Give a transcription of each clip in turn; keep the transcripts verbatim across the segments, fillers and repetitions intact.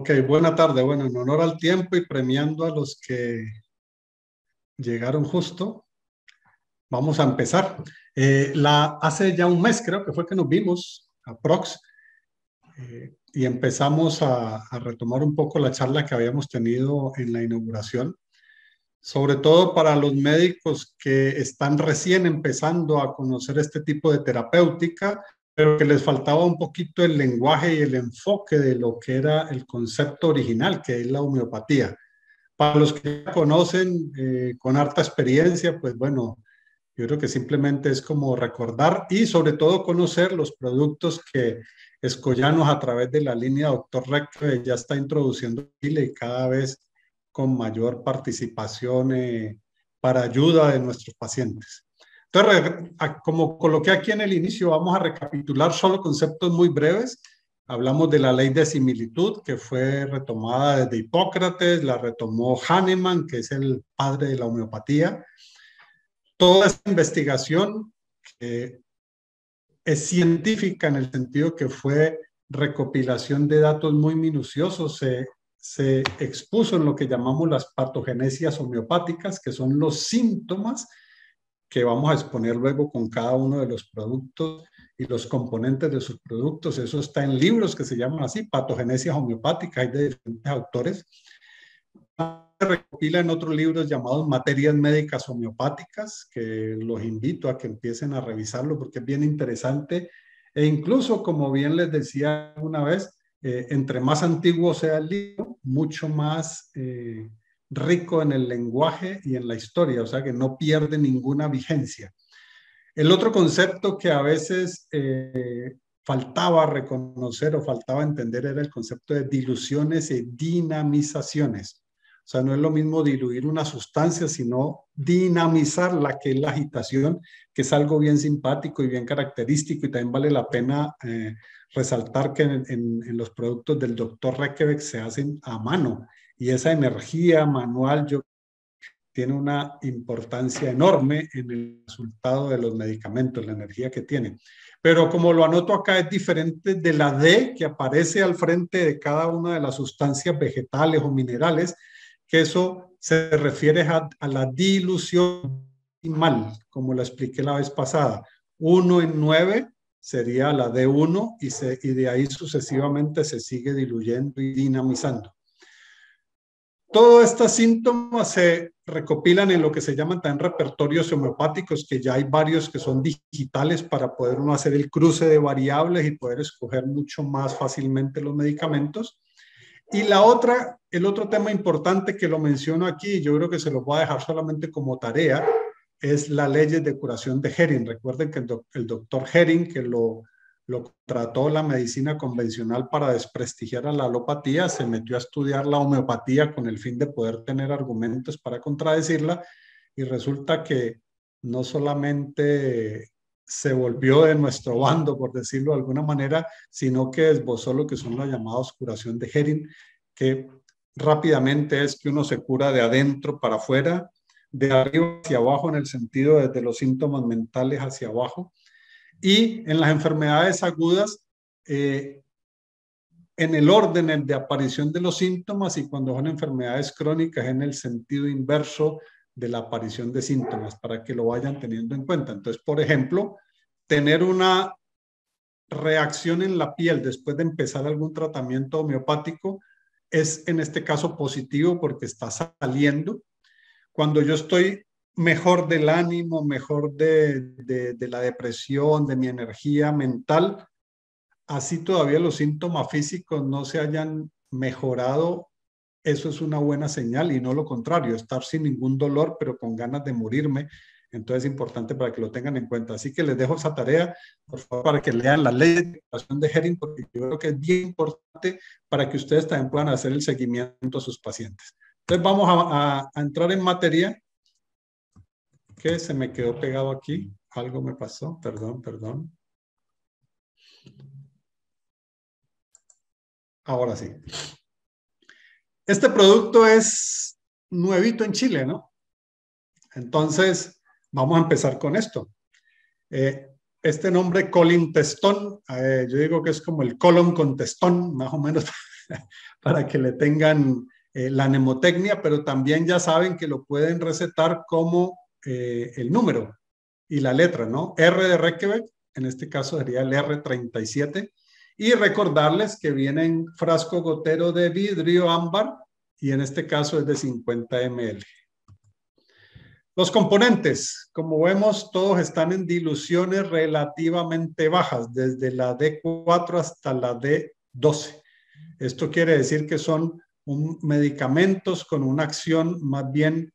Ok, buena tarde. Bueno, en honor al tiempo y premiando a los que llegaron justo, vamos a empezar. Eh, la, hace ya un mes creo que fue que nos vimos, aprox, eh, y empezamos a, a retomar un poco la charla que habíamos tenido en la inauguración, sobre todo para los médicos que están recién empezando a conocer este tipo de terapéutica, pero que les faltaba un poquito el lenguaje y el enfoque de lo que era el concepto original, que es la homeopatía. Para los que ya conocen eh, con harta experiencia, pues bueno, yo creo que simplemente es como recordar y sobre todo conocer los productos que Escollanos a través de la línea Doctor Recre ya está introduciendo en Chile y cada vez con mayor participación eh, para ayuda de nuestros pacientes. Entonces, como coloqué aquí en el inicio, vamos a recapitular solo conceptos muy breves. Hablamos de la ley de similitud, que fue retomada desde Hipócrates, la retomó Hahnemann, que es el padre de la homeopatía. Toda esta investigación eh, es científica en el sentido que fue recopilación de datos muy minuciosos, se, se expuso en lo que llamamos las patogenesias homeopáticas, que son los síntomas que vamos a exponer luego con cada uno de los productos y los componentes de sus productos. Eso está en libros que se llaman así, patogenesias homeopáticas, hay de diferentes autores. Se recopila en otros libros llamados materias médicas homeopáticas, que los invito a que empiecen a revisarlo porque es bien interesante. E incluso, como bien les decía una vez, eh, entre más antiguo sea el libro, mucho más eh, rico en el lenguaje y en la historia, o sea que no pierde ninguna vigencia. El otro concepto que a veces eh, faltaba reconocer o faltaba entender era el concepto de diluciones y dinamizaciones. O sea, no es lo mismo diluir una sustancia, sino dinamizarla, que es la agitación, que es algo bien simpático y bien característico, y también vale la pena eh, resaltar que en, en, en los productos del doctor Rekebeck se hacen a mano, y esa energía manual yo tiene una importancia enorme en el resultado de los medicamentos, la energía que tienen. Pero como lo anoto acá, es diferente de la D que aparece al frente de cada una de las sustancias vegetales o minerales, que eso se refiere a, a la dilución mal, como lo expliqué la vez pasada. uno en nueve sería la D uno y, se, y de ahí sucesivamente se sigue diluyendo y dinamizando. Todos estos síntomas se recopilan en lo que se llaman también repertorios homeopáticos, que ya hay varios que son digitales para poder uno hacer el cruce de variables y poder escoger mucho más fácilmente los medicamentos. Y la otra, el otro tema importante que lo menciono aquí, yo creo que se lo voy a dejar solamente como tarea, es la ley de curación de Hering. Recuerden que el, doc, el doctor Hering, que lo, lo trató la medicina convencional para desprestigiar a la alopatía, se metió a estudiar la homeopatía con el fin de poder tener argumentos para contradecirla, y resulta que no solamente se volvió de nuestro bando, por decirlo de alguna manera, sino que esbozó lo que son las llamadas curación de Hering, que rápidamente es que uno se cura de adentro para afuera, de arriba hacia abajo, en el sentido desde los síntomas mentales hacia abajo, y en las enfermedades agudas, eh, en el orden de aparición de los síntomas, y cuando son enfermedades crónicas en el sentido inverso de la aparición de síntomas, para que lo vayan teniendo en cuenta. Entonces, por ejemplo, tener una reacción en la piel después de empezar algún tratamiento homeopático es en este caso positivo porque está saliendo. Cuando yo estoy mejor del ánimo, mejor de, de, de la depresión, de mi energía mental, así todavía los síntomas físicos no se hayan mejorado, eso es una buena señal, y no lo contrario, estar sin ningún dolor pero con ganas de morirme. Entonces es importante para que lo tengan en cuenta. Así que les dejo esa tarea, por favor, para que lean la ley de curación de Hering, porque yo creo que es bien importante para que ustedes también puedan hacer el seguimiento a sus pacientes. Entonces vamos a, a, a entrar en materia, que se me quedó pegado aquí. Algo me pasó, perdón, perdón. Ahora sí. Este producto es nuevito en Chile, ¿no? Entonces, vamos a empezar con esto. Eh, este nombre colintestón, eh, yo digo que es como el colon con testón, más o menos, para que le tengan eh, la mnemotecnia, pero también ya saben que lo pueden recetar como eh, el número y la letra, ¿no? R de Reykjavik, en este caso sería el R treinta y siete, y recordarles que viene en frasco gotero de vidrio ámbar, y en este caso es de cincuenta mililitros. Los componentes, como vemos, todos están en diluciones relativamente bajas, desde la D cuatro hasta la D doce. Esto quiere decir que son un, medicamentos con una acción más bien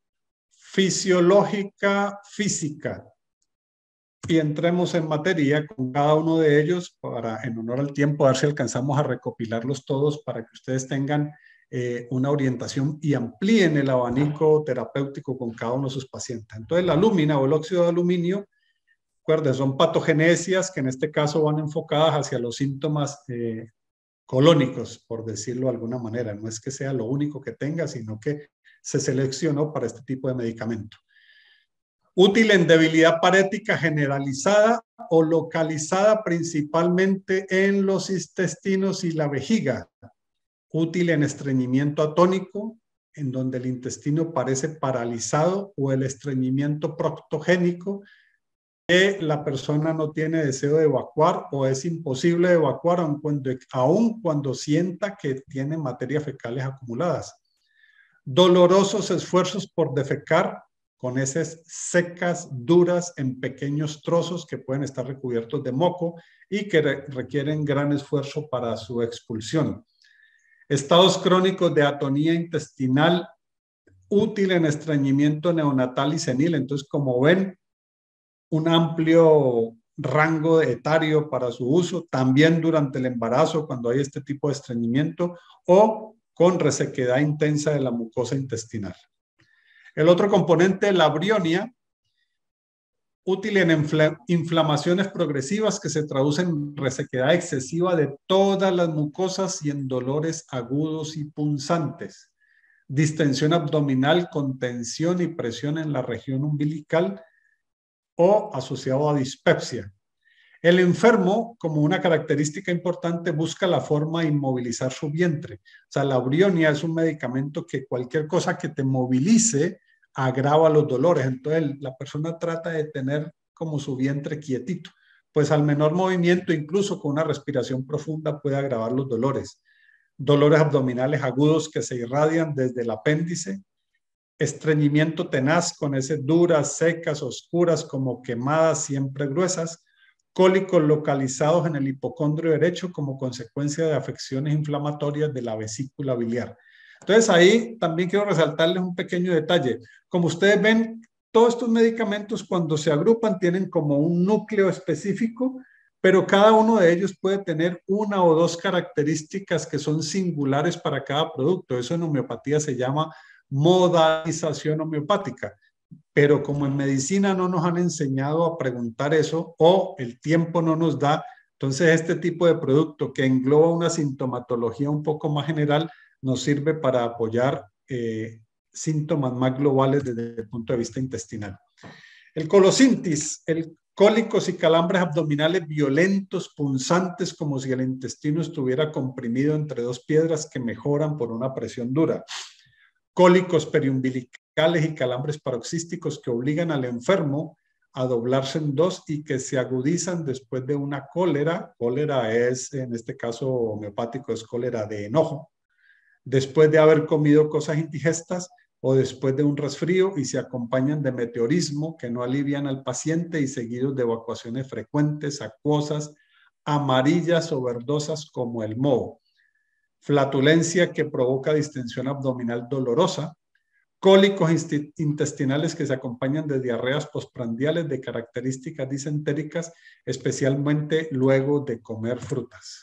fisiológica, física. Y entremos en materia con cada uno de ellos para, en honor al tiempo, a ver si alcanzamos a recopilarlos todos para que ustedes tengan eh, una orientación y amplíen el abanico terapéutico con cada uno de sus pacientes. Entonces, la alúmina o el óxido de aluminio, recuerden, son patogenesias que en este caso van enfocadas hacia los síntomas eh, colónicos, por decirlo de alguna manera. No es que sea lo único que tenga, sino que se seleccionó para este tipo de medicamento. Útil en debilidad parética generalizada o localizada principalmente en los intestinos y la vejiga. Útil en estreñimiento atónico, en donde el intestino parece paralizado, o el estreñimiento proctogénico, que la persona no tiene deseo de evacuar o es imposible evacuar aun cuando, aun cuando sienta que tiene materias fecales acumuladas. Dolorosos esfuerzos por defecar, con heces secas, duras, en pequeños trozos que pueden estar recubiertos de moco y que re requieren gran esfuerzo para su expulsión. Estados crónicos de atonía intestinal, útil en estreñimiento neonatal y senil. Entonces, como ven, un amplio rango etario para su uso, también durante el embarazo cuando hay este tipo de estreñimiento, o con resequedad intensa de la mucosa intestinal. El otro componente, la brionia, útil en infl inflamaciones progresivas que se traducen en resequedad excesiva de todas las mucosas y en dolores agudos y punzantes. Distensión abdominal con tensión y presión en la región umbilical o asociado a dispepsia. El enfermo, como una característica importante, busca la forma de inmovilizar su vientre. O sea, la brionia es un medicamento que cualquier cosa que te movilice agrava los dolores. Entonces, la persona trata de tener como su vientre quietito. Pues al menor movimiento, incluso con una respiración profunda, puede agravar los dolores. Dolores abdominales agudos que se irradian desde el apéndice. Estreñimiento tenaz con heces duras, secas, oscuras, como quemadas, siempre gruesas. Cólicos localizados en el hipocondrio derecho como consecuencia de afecciones inflamatorias de la vesícula biliar. Entonces ahí también quiero resaltarles un pequeño detalle. Como ustedes ven, todos estos medicamentos cuando se agrupan tienen como un núcleo específico, pero cada uno de ellos puede tener una o dos características que son singulares para cada producto. Eso en homeopatía se llama modalización homeopática. Pero como en medicina no nos han enseñado a preguntar eso o el tiempo no nos da, entonces este tipo de producto que engloba una sintomatología un poco más general nos sirve para apoyar eh, síntomas más globales desde el punto de vista intestinal. El colosintis, el cólicos y calambres abdominales violentos, punzantes, como si el intestino estuviera comprimido entre dos piedras que mejoran por una presión dura. Cólicos periumbilicales y calambres paroxísticos que obligan al enfermo a doblarse en dos y que se agudizan después de una cólera. Cólera es, en este caso homeopático, es cólera de enojo. Después de haber comido cosas indigestas o después de un resfrío, y se acompañan de meteorismo que no alivian al paciente y seguidos de evacuaciones frecuentes, acuosas, amarillas o verdosas como el moho. Flatulencia que provoca distensión abdominal dolorosa, cólicos intestinales que se acompañan de diarreas postprandiales de características disentéricas, especialmente luego de comer frutas.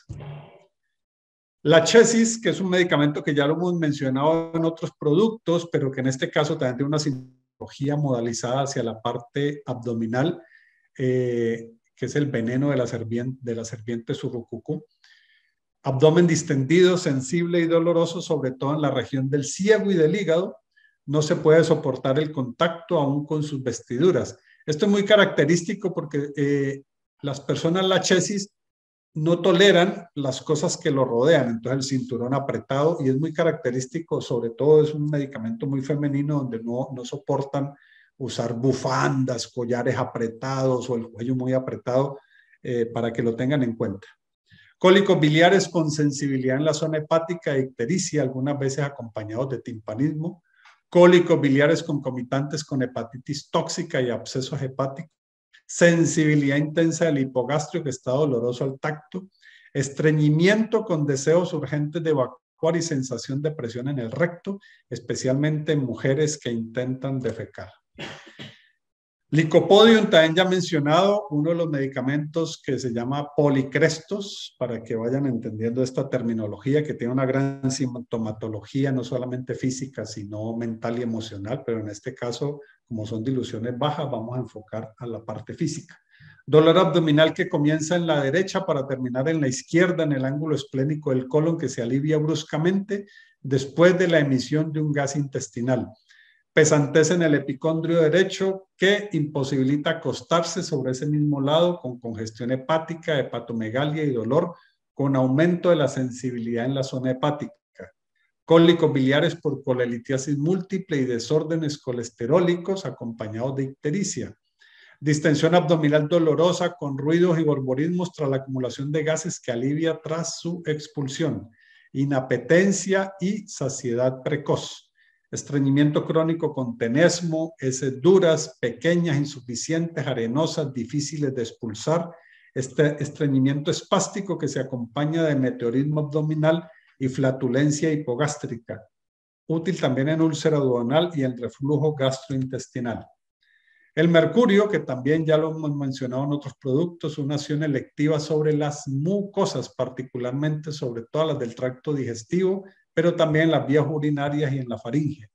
La chesis, que es un medicamento que ya lo hemos mencionado en otros productos, pero que en este caso también tiene una sintomología modalizada hacia la parte abdominal, eh, que es el veneno de la serpiente, de la serpiente surrucucu. Abdomen distendido, sensible y doloroso, sobre todo en la región del ciego y del hígado. No se puede soportar el contacto aún con sus vestiduras. Esto es muy característico porque eh, las personas la chesis no toleran las cosas que lo rodean, entonces el cinturón apretado, y es muy característico, sobre todo es un medicamento muy femenino donde no, no soportan usar bufandas, collares apretados o el cuello muy apretado, eh, para que lo tengan en cuenta. Cólicos biliares con sensibilidad en la zona hepática e ictericia, algunas veces acompañados de timpanismo. Cólicos biliares concomitantes con hepatitis tóxica y abscesos hepáticos. Sensibilidad intensa del hipogastrio que está doloroso al tacto. Estreñimiento con deseos urgentes de evacuar y sensación de presión en el recto, especialmente en mujeres que intentan defecar. Licopodium, también ya mencionado, uno de los medicamentos que se llama policrestos, para que vayan entendiendo esta terminología que tiene una gran sintomatología, no solamente física, sino mental y emocional, pero en este caso, como son diluciones bajas, vamos a enfocar a la parte física. Dolor abdominal que comienza en la derecha para terminar en la izquierda, en el ángulo esplénico del colon, que se alivia bruscamente después de la emisión de un gas intestinal. Pesantez en el epicondrio derecho que imposibilita acostarse sobre ese mismo lado con congestión hepática, hepatomegalia y dolor con aumento de la sensibilidad en la zona hepática. Cólicos biliares por colelitiasis múltiple y desórdenes colesterólicos acompañados de ictericia. Distensión abdominal dolorosa con ruidos y borborismos tras la acumulación de gases que alivia tras su expulsión. Inapetencia y saciedad precoz. Estreñimiento crónico con tenesmo, heces duras, pequeñas, insuficientes, arenosas, difíciles de expulsar. Este estreñimiento espástico que se acompaña de meteorismo abdominal y flatulencia hipogástrica. Útil también en úlcera duodenal y en reflujo gastrointestinal. El mercurio, que también ya lo hemos mencionado en otros productos, una acción electiva sobre las mucosas, particularmente sobre todas las del tracto digestivo, pero también en las vías urinarias y en la faringe.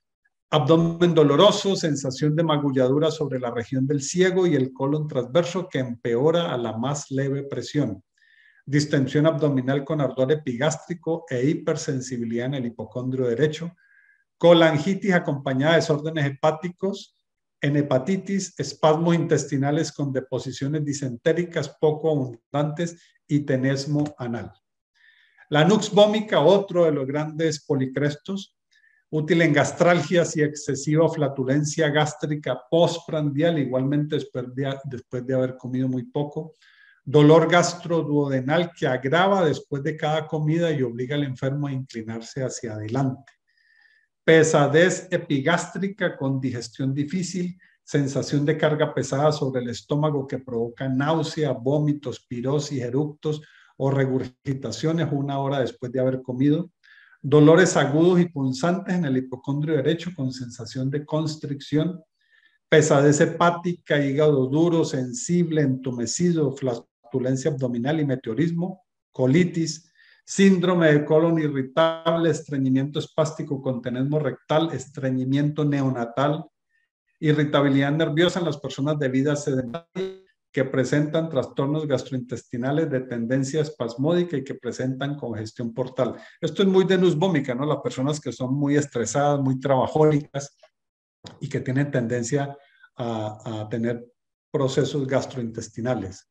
Abdomen doloroso, sensación de magulladura sobre la región del ciego y el colon transverso que empeora a la más leve presión. Distensión abdominal con ardor epigástrico e hipersensibilidad en el hipocondrio derecho. Colangitis acompañada de desórdenes hepáticos, en hepatitis, espasmos intestinales con deposiciones disentéricas poco abundantes y tenesmo anal. La nux vomica, otro de los grandes policrestos, útil en gastralgias y excesiva flatulencia gástrica postprandial, igualmente después de, después de haber comido muy poco. Dolor gastroduodenal que agrava después de cada comida y obliga al enfermo a inclinarse hacia adelante. Pesadez epigástrica con digestión difícil, sensación de carga pesada sobre el estómago que provoca náusea, vómitos, pirosis, eructos o regurgitaciones una hora después de haber comido. Dolores agudos y punzantes en el hipocondrio derecho con sensación de constricción. Pesadez hepática, hígado duro, sensible, entumecido, flatulencia abdominal y meteorismo. Colitis. Síndrome de colon irritable, estreñimiento espástico con tenesmo rectal, estreñimiento neonatal, irritabilidad nerviosa en las personas de vida sedentaria que presentan trastornos gastrointestinales de tendencia espasmódica y que presentan congestión portal. Esto es muy de nux vomica, ¿no? Las personas que son muy estresadas, muy trabajólicas y que tienen tendencia a, a tener procesos gastrointestinales.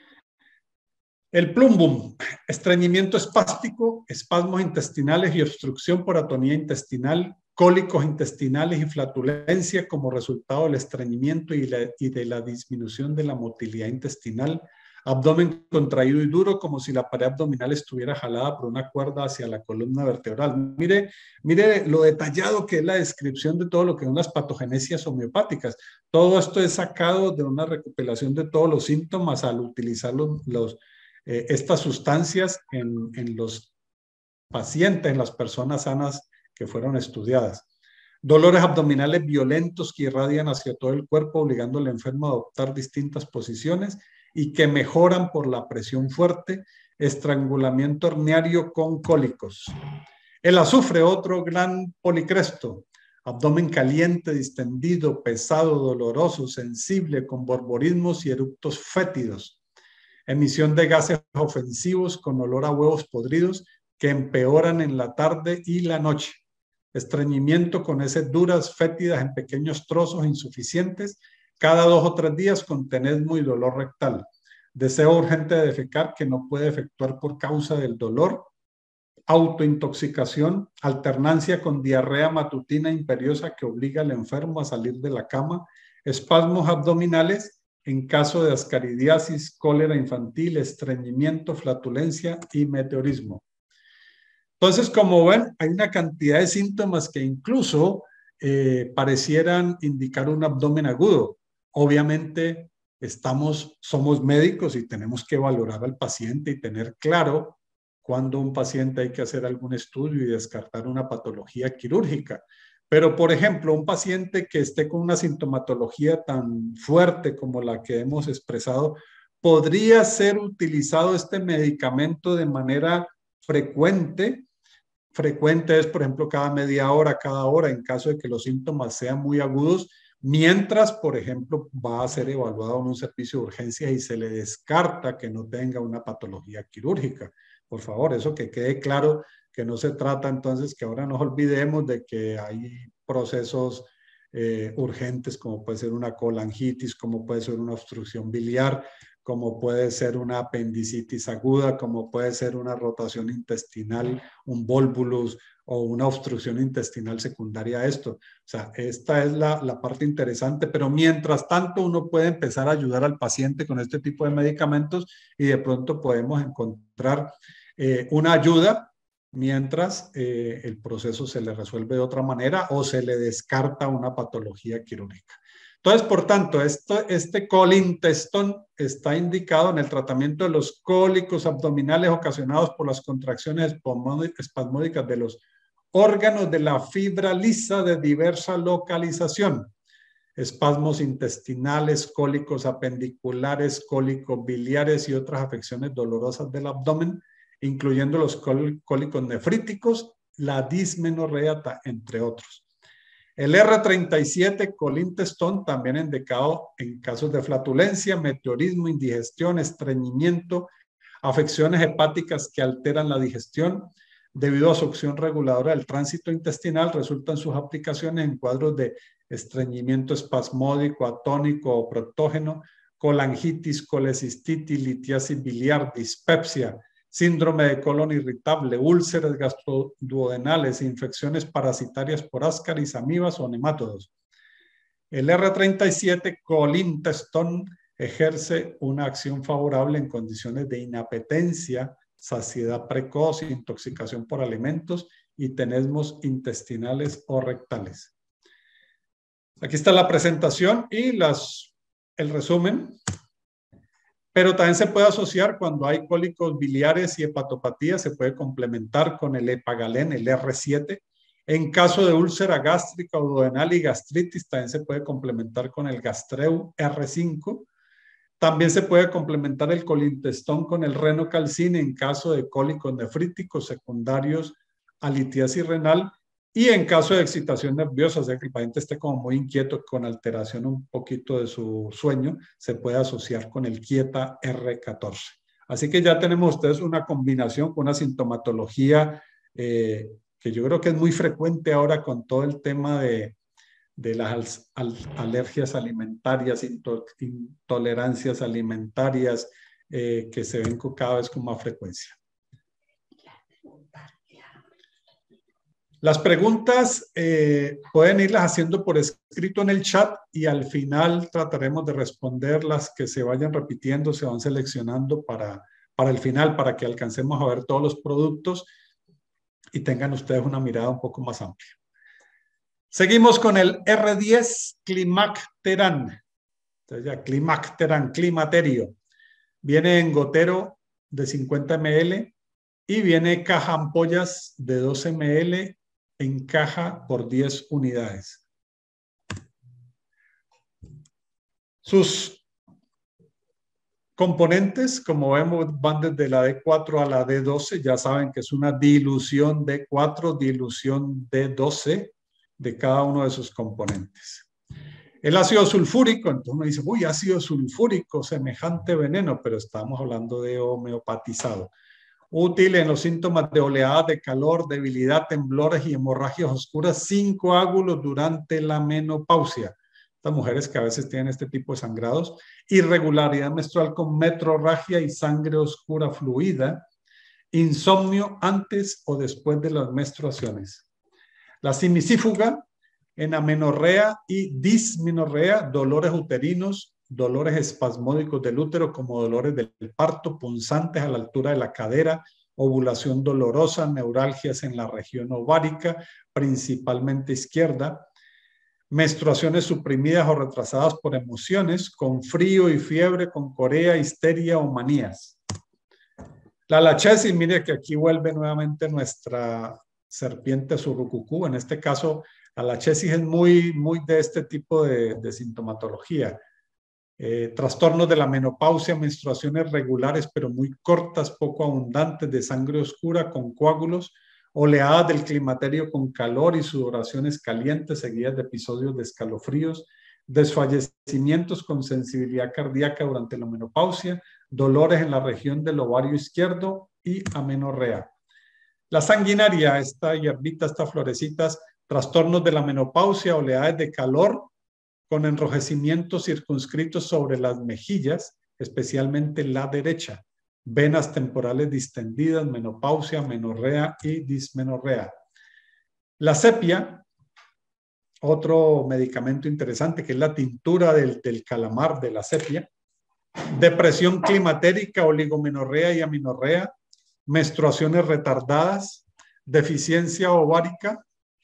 El plumbum, estreñimiento espástico, espasmos intestinales y obstrucción por atonía intestinal, cólicos intestinales y flatulencia como resultado del estreñimiento y, la, y de la disminución de la motilidad intestinal, abdomen contraído y duro como si la pared abdominal estuviera jalada por una cuerda hacia la columna vertebral. Mire, mire lo detallado que es la descripción de todo lo que son las patogenesias homeopáticas. Todo esto es sacado de una recopilación de todos los síntomas al utilizar los, los Eh, estas sustancias en, en los pacientes, en las personas sanas que fueron estudiadas. Dolores abdominales violentos que irradian hacia todo el cuerpo, obligando al enfermo a adoptar distintas posiciones y que mejoran por la presión fuerte. Estrangulamiento herniario con cólicos. El azufre, otro gran policresto. Abdomen caliente, distendido, pesado, doloroso, sensible, con borborismos y eructos fétidos. Emisión de gases ofensivos con olor a huevos podridos que empeoran en la tarde y la noche. Estreñimiento con heces duras, fétidas en pequeños trozos insuficientes, cada dos o tres días con tenesmo y dolor rectal. deseo urgente de defecar que no puede efectuar por causa del dolor, autointoxicación, alternancia con diarrea matutina imperiosa que obliga al enfermo a salir de la cama, espasmos abdominales en caso de ascaridiasis, cólera infantil, estreñimiento, flatulencia y meteorismo. Entonces, como ven, hay una cantidad de síntomas que incluso eh, parecieran indicar un abdomen agudo. Obviamente, estamos, somos médicos y tenemos que valorar al paciente y tener claro cuando un paciente hay que hacer algún estudio y descartar una patología quirúrgica. Pero, por ejemplo, un paciente que esté con una sintomatología tan fuerte como la que hemos expresado, podría ser utilizado este medicamento de manera frecuente. Frecuente es, por ejemplo, cada media hora, cada hora, en caso de que los síntomas sean muy agudos, mientras, por ejemplo, va a ser evaluado en un servicio de urgencias y se le descarta que no tenga una patología quirúrgica. Por favor, eso que quede claro, que no se trata entonces que ahora nos olvidemos de que hay procesos eh, urgentes como puede ser una colangitis, como puede ser una obstrucción biliar, como puede ser una apendicitis aguda, como puede ser una rotación intestinal, un volvulus o una obstrucción intestinal secundaria a esto. O sea, esta es la, la parte interesante, pero mientras tanto uno puede empezar a ayudar al paciente con este tipo de medicamentos y de pronto podemos encontrar eh, una ayuda mientras eh, el proceso se le resuelve de otra manera o se le descarta una patología quirúrgica. Entonces, por tanto, esto, este colintestón está indicado en el tratamiento de los cólicos abdominales ocasionados por las contracciones espasmódicas de los órganos de la fibra lisa de diversa localización. Espasmos intestinales, cólicos apendiculares, cólicos biliares y otras afecciones dolorosas del abdomen, incluyendo los cólicos nefríticos, la dismenorrea, entre otros. El erre treinta y siete, colintestón, también indicado en casos de flatulencia, meteorismo, indigestión, estreñimiento, afecciones hepáticas que alteran la digestión. Debido a su acción reguladora del tránsito intestinal, resultan sus aplicaciones en cuadros de estreñimiento espasmódico, atónico o proctógeno, colangitis, colecistitis, litiasis biliar, dispepsia, síndrome de colon irritable, úlceras gastroduodenales, infecciones parasitarias por ascaris, amibas o nemátodos. El erre treinta y siete, colintestón, ejerce una acción favorable en condiciones de inapetencia, saciedad precoz, intoxicación por alimentos y tenesmos intestinales o rectales. Aquí está la presentación y las, el resumen. Pero también se puede asociar cuando hay cólicos biliares y hepatopatía, se puede complementar con el hepagalén, el erre siete. En caso de úlcera gástrica o duodenal y gastritis, también se puede complementar con el gastreu erre cinco. También se puede complementar el colintestón con el renocalcine en caso de cólicos nefríticos secundarios a litiasis renal. Y en caso de excitación nerviosa, o sea que el paciente esté como muy inquieto con alteración un poquito de su sueño, se puede asociar con el quieta erre catorce. Así que ya tenemos ustedes una combinación con una sintomatología eh, que yo creo que es muy frecuente ahora con todo el tema de, de las al, alergias alimentarias, intolerancias alimentarias eh, que se ven cada vez con más frecuencia. Las preguntas eh, pueden irlas haciendo por escrito en el chat y al final trataremos de responder las que se vayan repitiendo, se van seleccionando para, para el final, para que alcancemos a ver todos los productos y tengan ustedes una mirada un poco más amplia. Seguimos con el erre diez, Climacteran. Entonces ya, Climacteran, climaterio. Viene en gotero de cincuenta mililitros y viene caja ampollas de doce mililitros en caja por diez unidades. Sus componentes, como vemos, van desde la de cuatro a la de doce. Ya saben que es una dilución de cuatro, dilución de doce de cada uno de sus componentes. El ácido sulfúrico, entonces uno dice, uy, ácido sulfúrico, semejante veneno, pero estamos hablando de homeopatizado. Útil en los síntomas de oleadas de calor, debilidad, temblores y hemorragias oscuras sin coágulos durante la menopausia. estas mujeres que a veces tienen este tipo de sangrados, irregularidad menstrual con metrorragia y sangre oscura fluida, insomnio antes o después de las menstruaciones. La simisífuga en amenorrea y dismenorrea, dolores uterinos, dolores espasmódicos del útero como dolores del parto, punzantes a la altura de la cadera, ovulación dolorosa, neuralgias en la región ovárica, principalmente izquierda, menstruaciones suprimidas o retrasadas por emociones, con frío y fiebre, con corea, histeria o manías. La lachesis, mire que aquí vuelve nuevamente nuestra serpiente surrucucú. En este caso, la lachesis es muy, muy de este tipo de, de sintomatología. Eh, trastornos de la menopausia, menstruaciones regulares pero muy cortas, poco abundantes, de sangre oscura con coágulos, oleadas del climaterio con calor y sudoraciones calientes seguidas de episodios de escalofríos, desfallecimientos con sensibilidad cardíaca durante la menopausia, dolores en la región del ovario izquierdo y amenorrea. La sanguinaria, esta hierbita, estas florecitas, trastornos de la menopausia, oleadas de calor con enrojecimientos circunscritos sobre las mejillas, especialmente la derecha, venas temporales distendidas, menopausia, menorrea y dismenorrea. La sepia, otro medicamento interesante que es la tintura del, del calamar de la sepia, depresión climatérica, oligomenorrea y amenorrea, menstruaciones retardadas, deficiencia ovárica,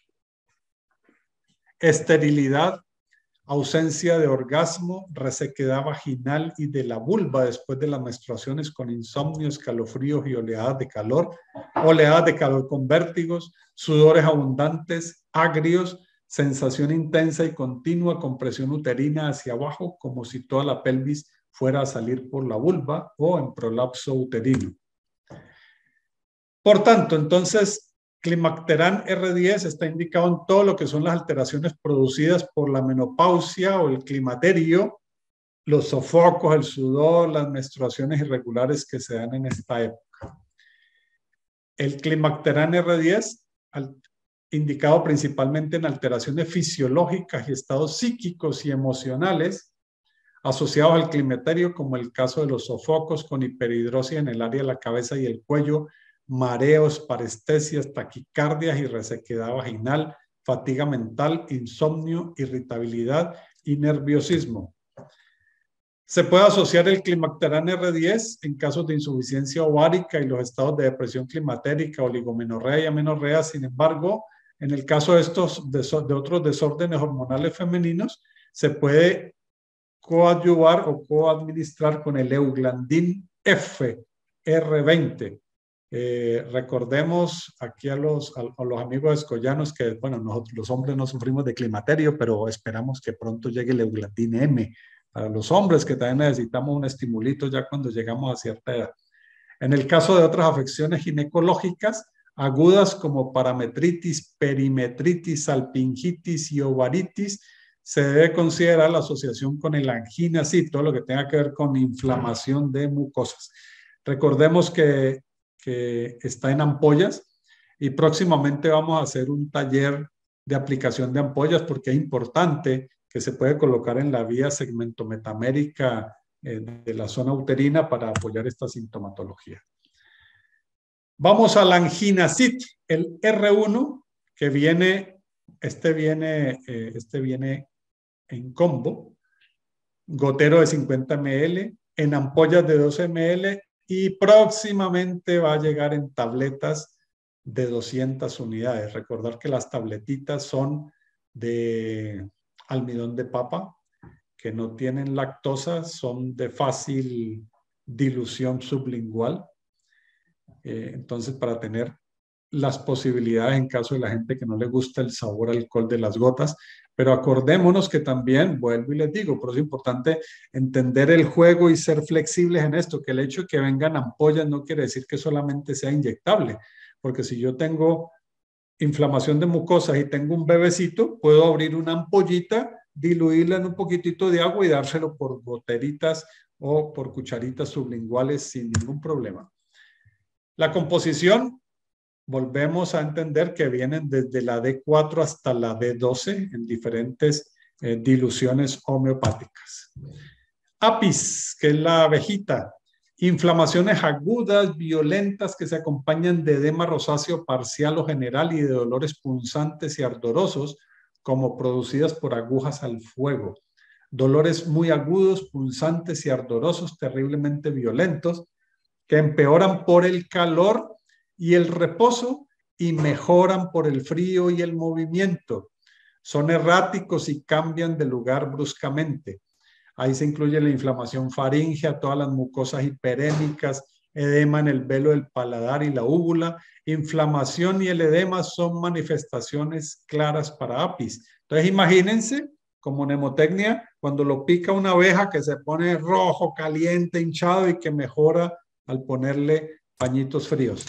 esterilidad, ausencia de orgasmo, resequedad vaginal y de la vulva después de las menstruaciones con insomnio, escalofríos y oleadas de calor, oleadas de calor con vértigos, sudores abundantes, agrios, sensación intensa y continua con presión uterina hacia abajo como si toda la pelvis fuera a salir por la vulva o en prolapso uterino. Por tanto, entonces, Climacteran R diez está indicado en todo lo que son las alteraciones producidas por la menopausia o el climaterio, los sofocos, el sudor, las menstruaciones irregulares que se dan en esta época. El Climacteran R diez, indicado principalmente en alteraciones fisiológicas y estados psíquicos y emocionales asociados al climaterio, como el caso de los sofocos con hiperhidrosis en el área de la cabeza y el cuello, mareos, parestesias, taquicardias y resequedad vaginal, fatiga mental, insomnio, irritabilidad y nerviosismo. Se puede asociar el Climacteran R diez en casos de insuficiencia ovárica y los estados de depresión climatérica, oligomenorrea y amenorrea. Sin embargo, en el caso de estos de, de otros desórdenes hormonales femeninos, se puede coadyuvar o coadministrar con el Euglandin F R veinte. Eh, recordemos aquí a los, a, a los amigos escollanos que, bueno, nosotros los hombres no sufrimos de climaterio, pero esperamos que pronto llegue el Euglandin M. Para los hombres que también necesitamos un estimulito ya cuando llegamos a cierta edad. En el caso de otras afecciones ginecológicas, agudas como parametritis, perimetritis, salpingitis y ovaritis, se debe considerar la asociación con el angina, sí, todo lo que tenga que ver con inflamación de mucosas. Recordemos que que está en ampollas y próximamente vamos a hacer un taller de aplicación de ampollas porque es importante que se puede colocar en la vía segmentometamérica eh, de la zona uterina para apoyar esta sintomatología. Vamos a la angina S I T, el R uno que viene, este viene, eh, este viene en combo, gotero de cincuenta mililitros, en ampollas de doce mililitros y próximamente va a llegar en tabletas de doscientas unidades. Recordar que las tabletitas son de almidón de papa, que no tienen lactosa, son de fácil dilución sublingual. Eh, entonces, para tener las posibilidades en caso de la gente que no le gusta el sabor alcohol de las gotas, pero acordémonos que también, vuelvo y les digo, por eso es importante entender el juego y ser flexibles en esto, que el hecho de que vengan ampollas no quiere decir que solamente sea inyectable, porque si yo tengo inflamación de mucosas y tengo un bebecito, puedo abrir una ampollita, diluirla en un poquitito de agua y dárselo por goteritas o por cucharitas sublinguales sin ningún problema. La composición, volvemos a entender que vienen desde la D cuatro hasta la D doce en diferentes eh, diluciones homeopáticas. Apis, que es la abejita. Inflamaciones agudas, violentas, que se acompañan de edema rosáceo parcial o general y de dolores punzantes y ardorosos, como producidas por agujas al fuego. Dolores muy agudos, punzantes y ardorosos, terriblemente violentos, que empeoran por el calor y el reposo y mejoran por el frío y el movimiento. Son erráticos y cambian de lugar bruscamente. Ahí se incluye la inflamación faríngea, todas las mucosas hiperémicas, edema en el velo del paladar y la úvula. Inflamación y el edema son manifestaciones claras para apis. Entonces imagínense como mnemotecnia cuando lo pica una abeja que se pone rojo, caliente, hinchado y que mejora al ponerle pañitos fríos.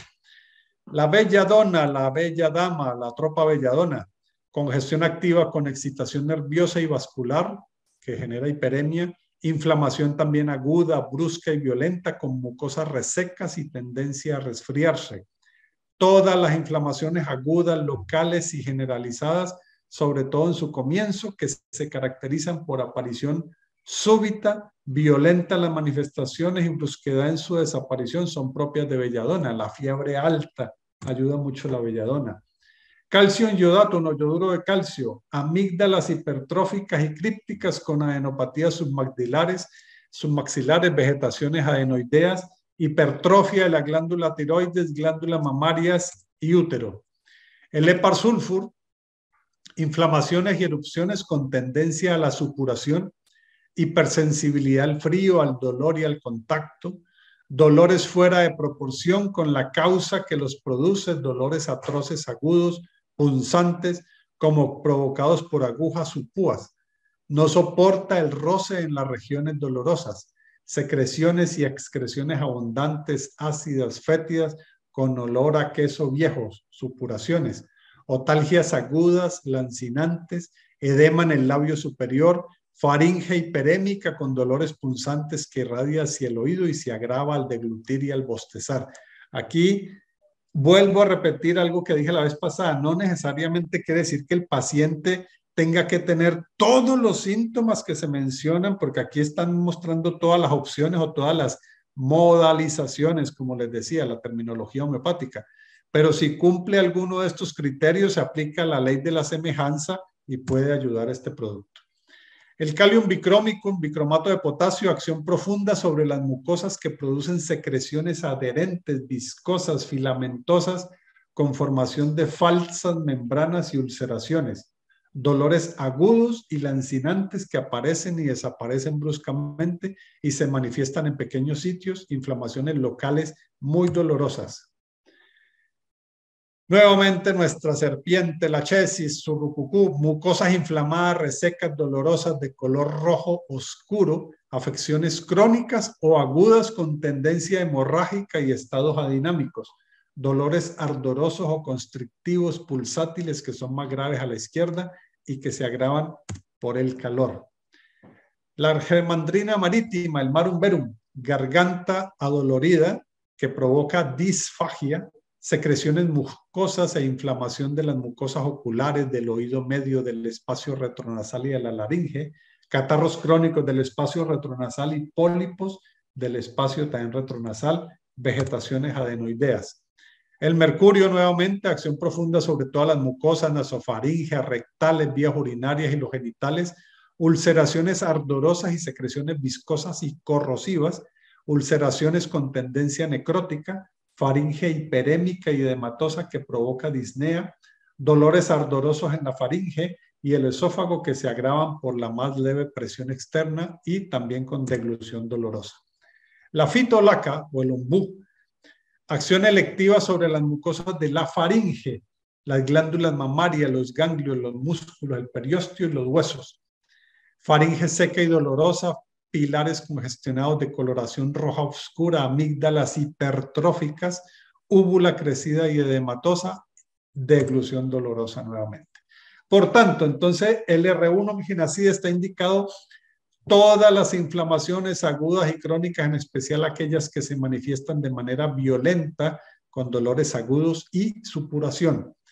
La belladona, la bella dama, la tropa belladona, congestión activa con excitación nerviosa y vascular que genera hiperemia, inflamación también aguda, brusca y violenta con mucosas resecas y tendencia a resfriarse. Todas las inflamaciones agudas, locales y generalizadas, sobre todo en su comienzo, que se caracterizan por aparición súbita, violenta en las manifestaciones y brusquedad en su desaparición, son propias de belladona. La fiebre alta ayuda mucho la belladona. Calcio en yodato, no yoduro de calcio, amígdalas hipertróficas y crípticas con adenopatías submaxilares, submaxilares, vegetaciones adenoideas, hipertrofia de la glándula tiroides, glándulas mamarias y útero. El heparsulfur, inflamaciones y erupciones con tendencia a la supuración, hipersensibilidad al frío, al dolor y al contacto, dolores fuera de proporción con la causa que los produce, dolores atroces agudos, punzantes, como provocados por agujas o púas. No soporta el roce en las regiones dolorosas, secreciones y excreciones abundantes, ácidas, fétidas, con olor a queso viejo, supuraciones, otalgias agudas, lancinantes, edema en el labio superior, faringe hiperémica con dolores punzantes que irradia hacia el oído y se agrava al deglutir y al bostezar. Aquí vuelvo a repetir algo que dije la vez pasada, no necesariamente quiere decir que el paciente tenga que tener todos los síntomas que se mencionan, porque aquí están mostrando todas las opciones o todas las modalizaciones, como les decía, la terminología homeopática. Pero si cumple alguno de estos criterios, se aplica la ley de la semejanza y puede ayudar a este producto. El calium bicrómico, bicromato de potasio, acción profunda sobre las mucosas que producen secreciones adherentes, viscosas, filamentosas, con formación de falsas membranas y ulceraciones, dolores agudos y lancinantes que aparecen y desaparecen bruscamente y se manifiestan en pequeños sitios, inflamaciones locales muy dolorosas. Nuevamente nuestra serpiente, la chesis, surrucucú, mucosas inflamadas, resecas, dolorosas de color rojo oscuro, afecciones crónicas o agudas con tendencia hemorrágica y estados adinámicos, dolores ardorosos o constrictivos pulsátiles que son más graves a la izquierda y que se agravan por el calor. La argemandrina marítima, el marum verum, garganta adolorida que provoca disfagia, secreciones mucosas e inflamación de las mucosas oculares, del oído medio, del espacio retronasal y de la laringe, catarros crónicos del espacio retronasal y pólipos del espacio también retronasal, vegetaciones adenoideas. El mercurio, nuevamente, acción profunda sobre todas las mucosas, nasofaringeas, rectales, vías urinarias y los genitales, ulceraciones ardorosas y secreciones viscosas y corrosivas, ulceraciones con tendencia necrótica, faringe hiperémica y edematosa que provoca disnea, dolores ardorosos en la faringe y el esófago que se agravan por la más leve presión externa y también con deglución dolorosa. La fitolaca o el ombú, acción electiva sobre las mucosas de la faringe, las glándulas mamarias, los ganglios, los músculos, el periósteo y los huesos. Faringe seca y dolorosa, pilares congestionados de coloración roja oscura, amígdalas hipertróficas, úvula crecida y edematosa, deglución dolorosa nuevamente. Por tanto, entonces el erre uno miginacida está indicado todas las inflamaciones agudas y crónicas, en especial aquellas que se manifiestan de manera violenta con dolores agudos y supuración.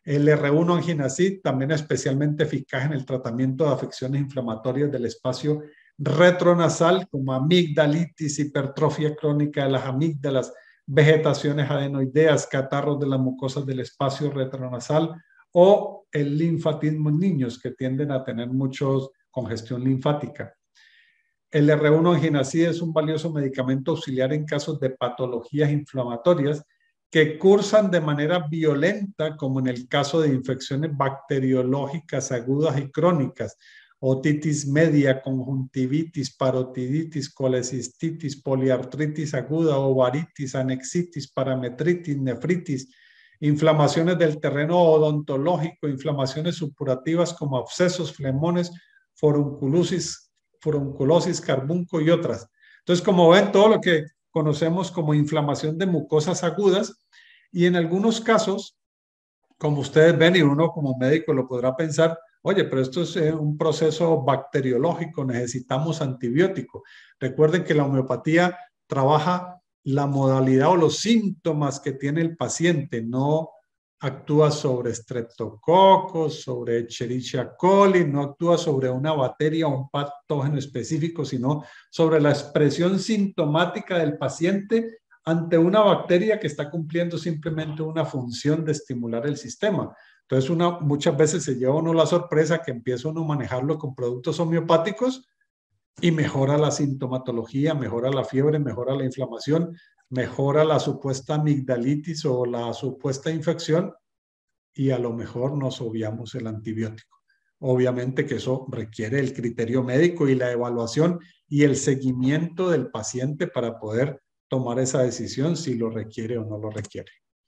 El R uno anginacid también especialmente eficaz en el tratamiento de afecciones inflamatorias del espacio retronasal, como amigdalitis, hipertrofia crónica de las amígdalas, vegetaciones adenoideas, catarros de las mucosas del espacio retronasal o el linfatismo en niños que tienden a tener muchos congestión linfática. El R uno anginacid es un valioso medicamento auxiliar en casos de patologías inflamatorias que cursan de manera violenta, como en el caso de infecciones bacteriológicas agudas y crónicas, otitis media, conjuntivitis, parotiditis, colecistitis, poliartritis aguda, ovaritis, anexitis, parametritis, nefritis, inflamaciones del terreno odontológico, inflamaciones supurativas como abscesos, flemones, forunculosis, forunculosis, carbunco y otras. Entonces, como ven, todo lo que conocemos como inflamación de mucosas agudas, y en algunos casos, como ustedes ven y uno como médico lo podrá pensar, oye, pero esto es eh, un proceso bacteriológico, necesitamos antibiótico. Recuerden que la homeopatía trabaja la modalidad o los síntomas que tiene el paciente, no actúa sobre streptococos, sobre Escherichia coli, no actúa sobre una bacteria o un patógeno específico, sino sobre la expresión sintomática del paciente ante una bacteria que está cumpliendo simplemente una función de estimular el sistema. Entonces, una, muchas veces se lleva uno la sorpresa que empieza uno a manejarlo con productos homeopáticos y mejora la sintomatología, mejora la fiebre, mejora la inflamación, mejora la supuesta amigdalitis o la supuesta infección y a lo mejor nos obviamos el antibiótico. Obviamente que eso requiere el criterio médico y la evaluación y el seguimiento del paciente para poder tomar esa decisión si lo requiere o no lo requiere.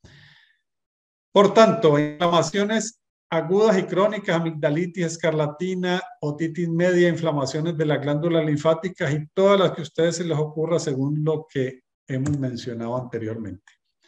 Por tanto, inflamaciones agudas y crónicas, amigdalitis, escarlatina, otitis media, inflamaciones de las glándulas linfáticas y todas las que a ustedes se les ocurra según lo que hemos mencionado anteriormente.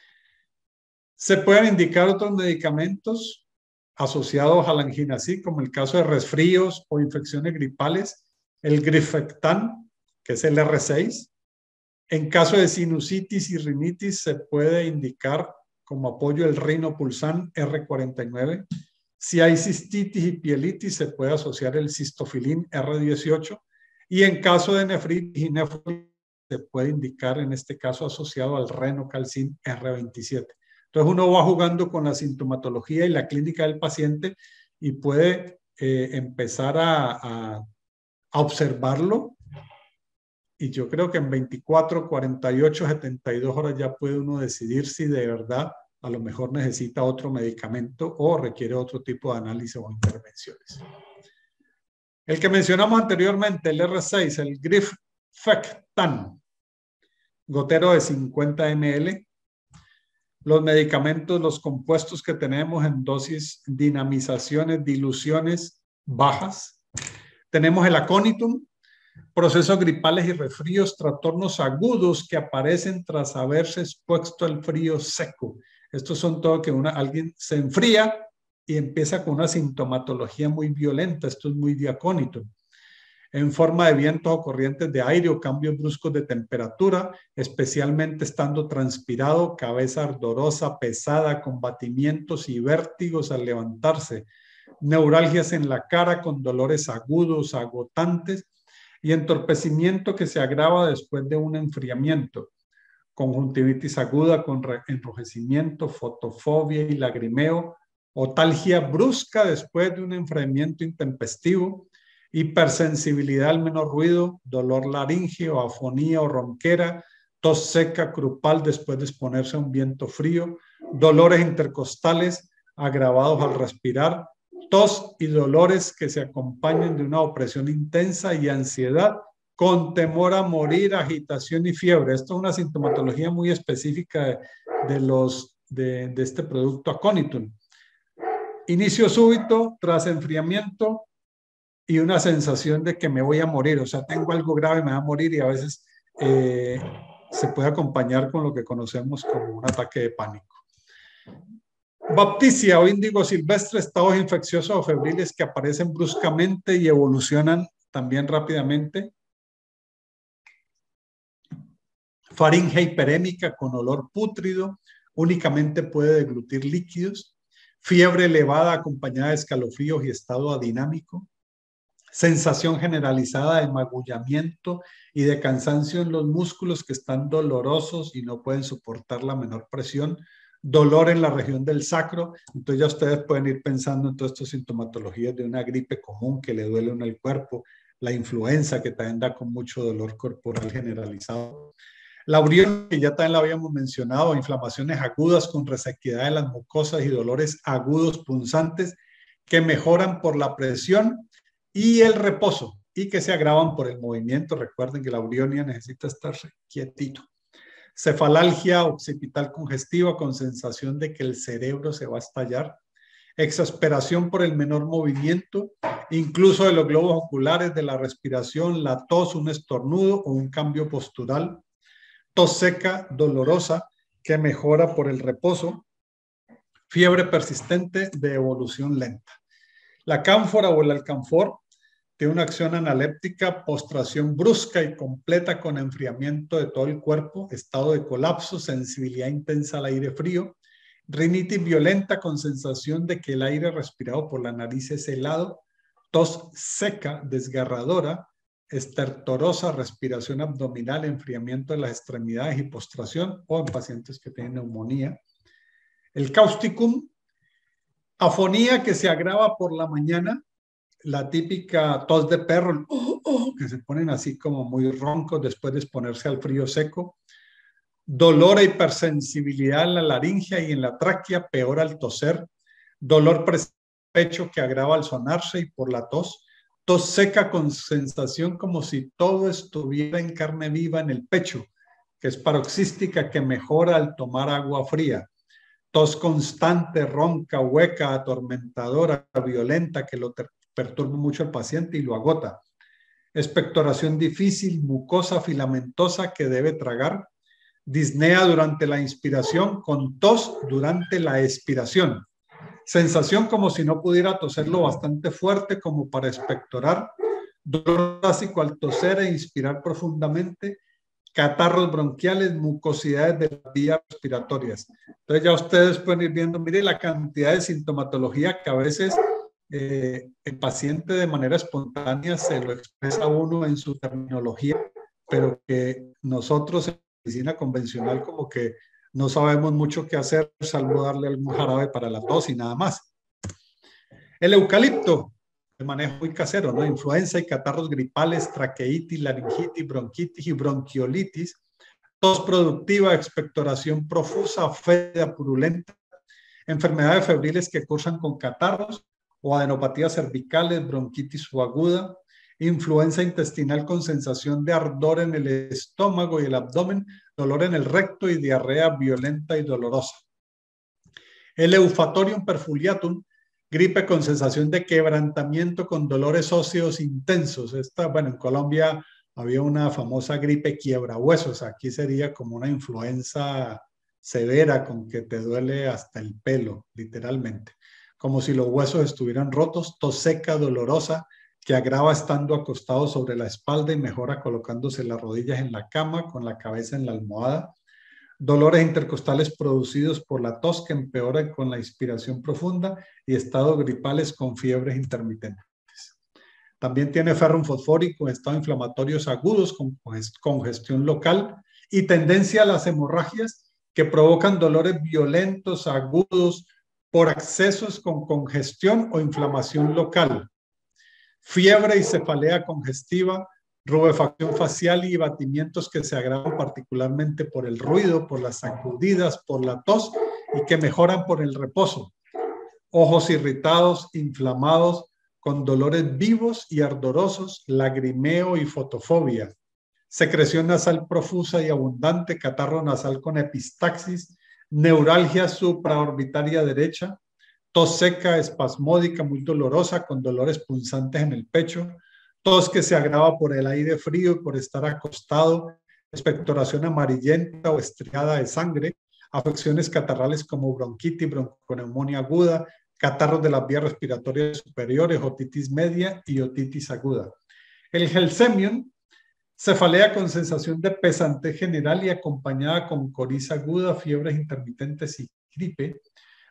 Se pueden indicar otros medicamentos asociados al anginacid, como el caso de resfríos o infecciones gripales, el Grifectan, que es el R seis. En caso de sinusitis y rinitis se puede indicar como apoyo el Rinopulsan R cuarenta y nueve. Si hay cistitis y pielitis se puede asociar el Cistofilin R dieciocho. Y en caso de nefritis y nefritis se puede indicar en este caso asociado al Renocalcin R veintisiete. Entonces uno va jugando con la sintomatología y la clínica del paciente y puede eh, empezar a, a, a observarlo. Y yo creo que en veinticuatro, cuarenta y ocho, setenta y dos horas ya puede uno decidir si de verdad a lo mejor necesita otro medicamento o requiere otro tipo de análisis o intervenciones. El que mencionamos anteriormente, el R seis, el Grifectan, gotero de cincuenta mililitros. Los medicamentos, los compuestos que tenemos en dosis, dinamizaciones, diluciones bajas. Tenemos el Aconitum, procesos gripales y resfríos, trastornos agudos que aparecen tras haberse expuesto al frío seco. Estos son todo que una, alguien se enfría y empieza con una sintomatología muy violenta. Esto es muy diacónito. En forma de vientos o corrientes de aire o cambios bruscos de temperatura, especialmente estando transpirado, cabeza ardorosa, pesada, con batimientos y vértigos al levantarse, neuralgias en la cara con dolores agudos, agotantes y entorpecimiento que se agrava después de un enfriamiento, conjuntivitis aguda con enrojecimiento, fotofobia y lagrimeo, otalgia brusca después de un enfriamiento intempestivo, hipersensibilidad al menor ruido, dolor laríngeo, afonía o ronquera, tos seca, crupal después de exponerse a un viento frío, dolores intercostales agravados al respirar, tos y dolores que se acompañan de una opresión intensa y ansiedad con temor a morir, agitación y fiebre. Esto es una sintomatología muy específica de, de, los, de, de este producto Aconitum. Inicio súbito tras enfriamiento y una sensación de que me voy a morir, o sea, tengo algo grave, me va a morir y a veces eh, se puede acompañar con lo que conocemos como un ataque de pánico. Baptisia o índigo silvestre, estados infecciosos o febriles que aparecen bruscamente y evolucionan también rápidamente. Faringe hiperémica con olor pútrido, únicamente puede deglutir líquidos. fiebre elevada acompañada de escalofríos y estado adinámico, sensación generalizada de magullamiento y de cansancio en los músculos que están dolorosos y no pueden soportar la menor presión, dolor en la región del sacro. Entonces ya ustedes pueden ir pensando en todas estas sintomatologías de una gripe común que le duele en el cuerpo, la influenza que también da con mucho dolor corporal generalizado. La auriona, que ya también la habíamos mencionado, inflamaciones agudas con resequedad de las mucosas y dolores agudos punzantes que mejoran por la presión y el reposo y que se agravan por el movimiento. Recuerden que la aurionia necesita estar quietito. Cefalalgia occipital congestiva con sensación de que el cerebro se va a estallar. Exasperación por el menor movimiento, incluso de los globos oculares, de la respiración, la tos, un estornudo o un cambio postural. Tos seca, dolorosa, que mejora por el reposo. Fiebre persistente de evolución lenta. La cánfora o el alcanfor tiene una acción analéptica, postración brusca y completa con enfriamiento de todo el cuerpo, estado de colapso, sensibilidad intensa al aire frío, rinitis violenta con sensación de que el aire respirado por la nariz es helado, tos seca, desgarradora, estertorosa, respiración abdominal, enfriamiento de las extremidades y postración, o en pacientes que tienen neumonía. El causticum, afonía que se agrava por la mañana, la típica tos de perro, el, oh, oh, que se ponen así como muy roncos después de exponerse al frío seco. Dolor e hipersensibilidad en la laringe y en la tráquea, peor al toser. Dolor presente en el pecho que agrava al sonarse y por la tos. Tos seca con sensación como si todo estuviera en carne viva en el pecho, que es paroxística, que mejora al tomar agua fría. Tos constante, ronca, hueca, atormentadora, violenta, que lo perturba mucho al paciente y lo agota. Expectoración difícil, mucosa, filamentosa que debe tragar. Disnea durante la inspiración con tos durante la expiración. Sensación como si no pudiera toserlo bastante fuerte como para expectorar. Dolor torácico al toser e inspirar profundamente. Catarros bronquiales, mucosidades de las vías respiratorias. Entonces ya ustedes pueden ir viendo, mire la cantidad de sintomatología que a veces eh, el paciente de manera espontánea se lo expresa uno en su terminología, pero que nosotros en medicina convencional como que no sabemos mucho qué hacer, salvo darle algún jarabe para la tos y nada más. El eucalipto, de manejo muy casero, ¿no? Influenza y catarros gripales, traqueitis, laringitis, bronquitis y bronquiolitis, tos productiva, expectoración profusa, febra purulenta, enfermedades febriles que cursan con catarros o adenopatías cervicales, bronquitis subaguda, influenza intestinal con sensación de ardor en el estómago y el abdomen, dolor en el recto y diarrea violenta y dolorosa. El eufatorium perfuliatum, gripe con sensación de quebrantamiento con dolores óseos intensos. Esta, bueno, en Colombia había una famosa gripe quiebra huesos. Aquí sería como una influenza severa con que te duele hasta el pelo, literalmente. Como si los huesos estuvieran rotos, tos seca, dolorosa, que agrava estando acostado sobre la espalda y mejora colocándose las rodillas en la cama con la cabeza en la almohada. Dolores intercostales producidos por la tos que empeoran con la inspiración profunda y estados gripales con fiebres intermitentes. También tiene ferrum fosfórico, estados inflamatorios agudos con congestión local y tendencia a las hemorragias que provocan dolores violentos, agudos, por accesos con congestión o inflamación local. Fiebre y cefalea congestiva, rubefacción facial y batimientos que se agravan particularmente por el ruido, por las sacudidas, por la tos y que mejoran por el reposo. Ojos irritados, inflamados, con dolores vivos y ardorosos, lagrimeo y fotofobia. Secreción nasal profusa y abundante, catarro nasal con epistaxis, neuralgia supraorbitaria derecha, tos seca, espasmódica, muy dolorosa, con dolores punzantes en el pecho, tos que se agrava por el aire frío y por estar acostado, expectoración amarillenta o estriada de sangre, afecciones catarrales como bronquitis, bronconeumonía aguda, catarros de las vías respiratorias superiores, otitis media y otitis aguda. El Gelsemium, cefalea con sensación de pesantez general y acompañada con coriza aguda, fiebres intermitentes y gripe.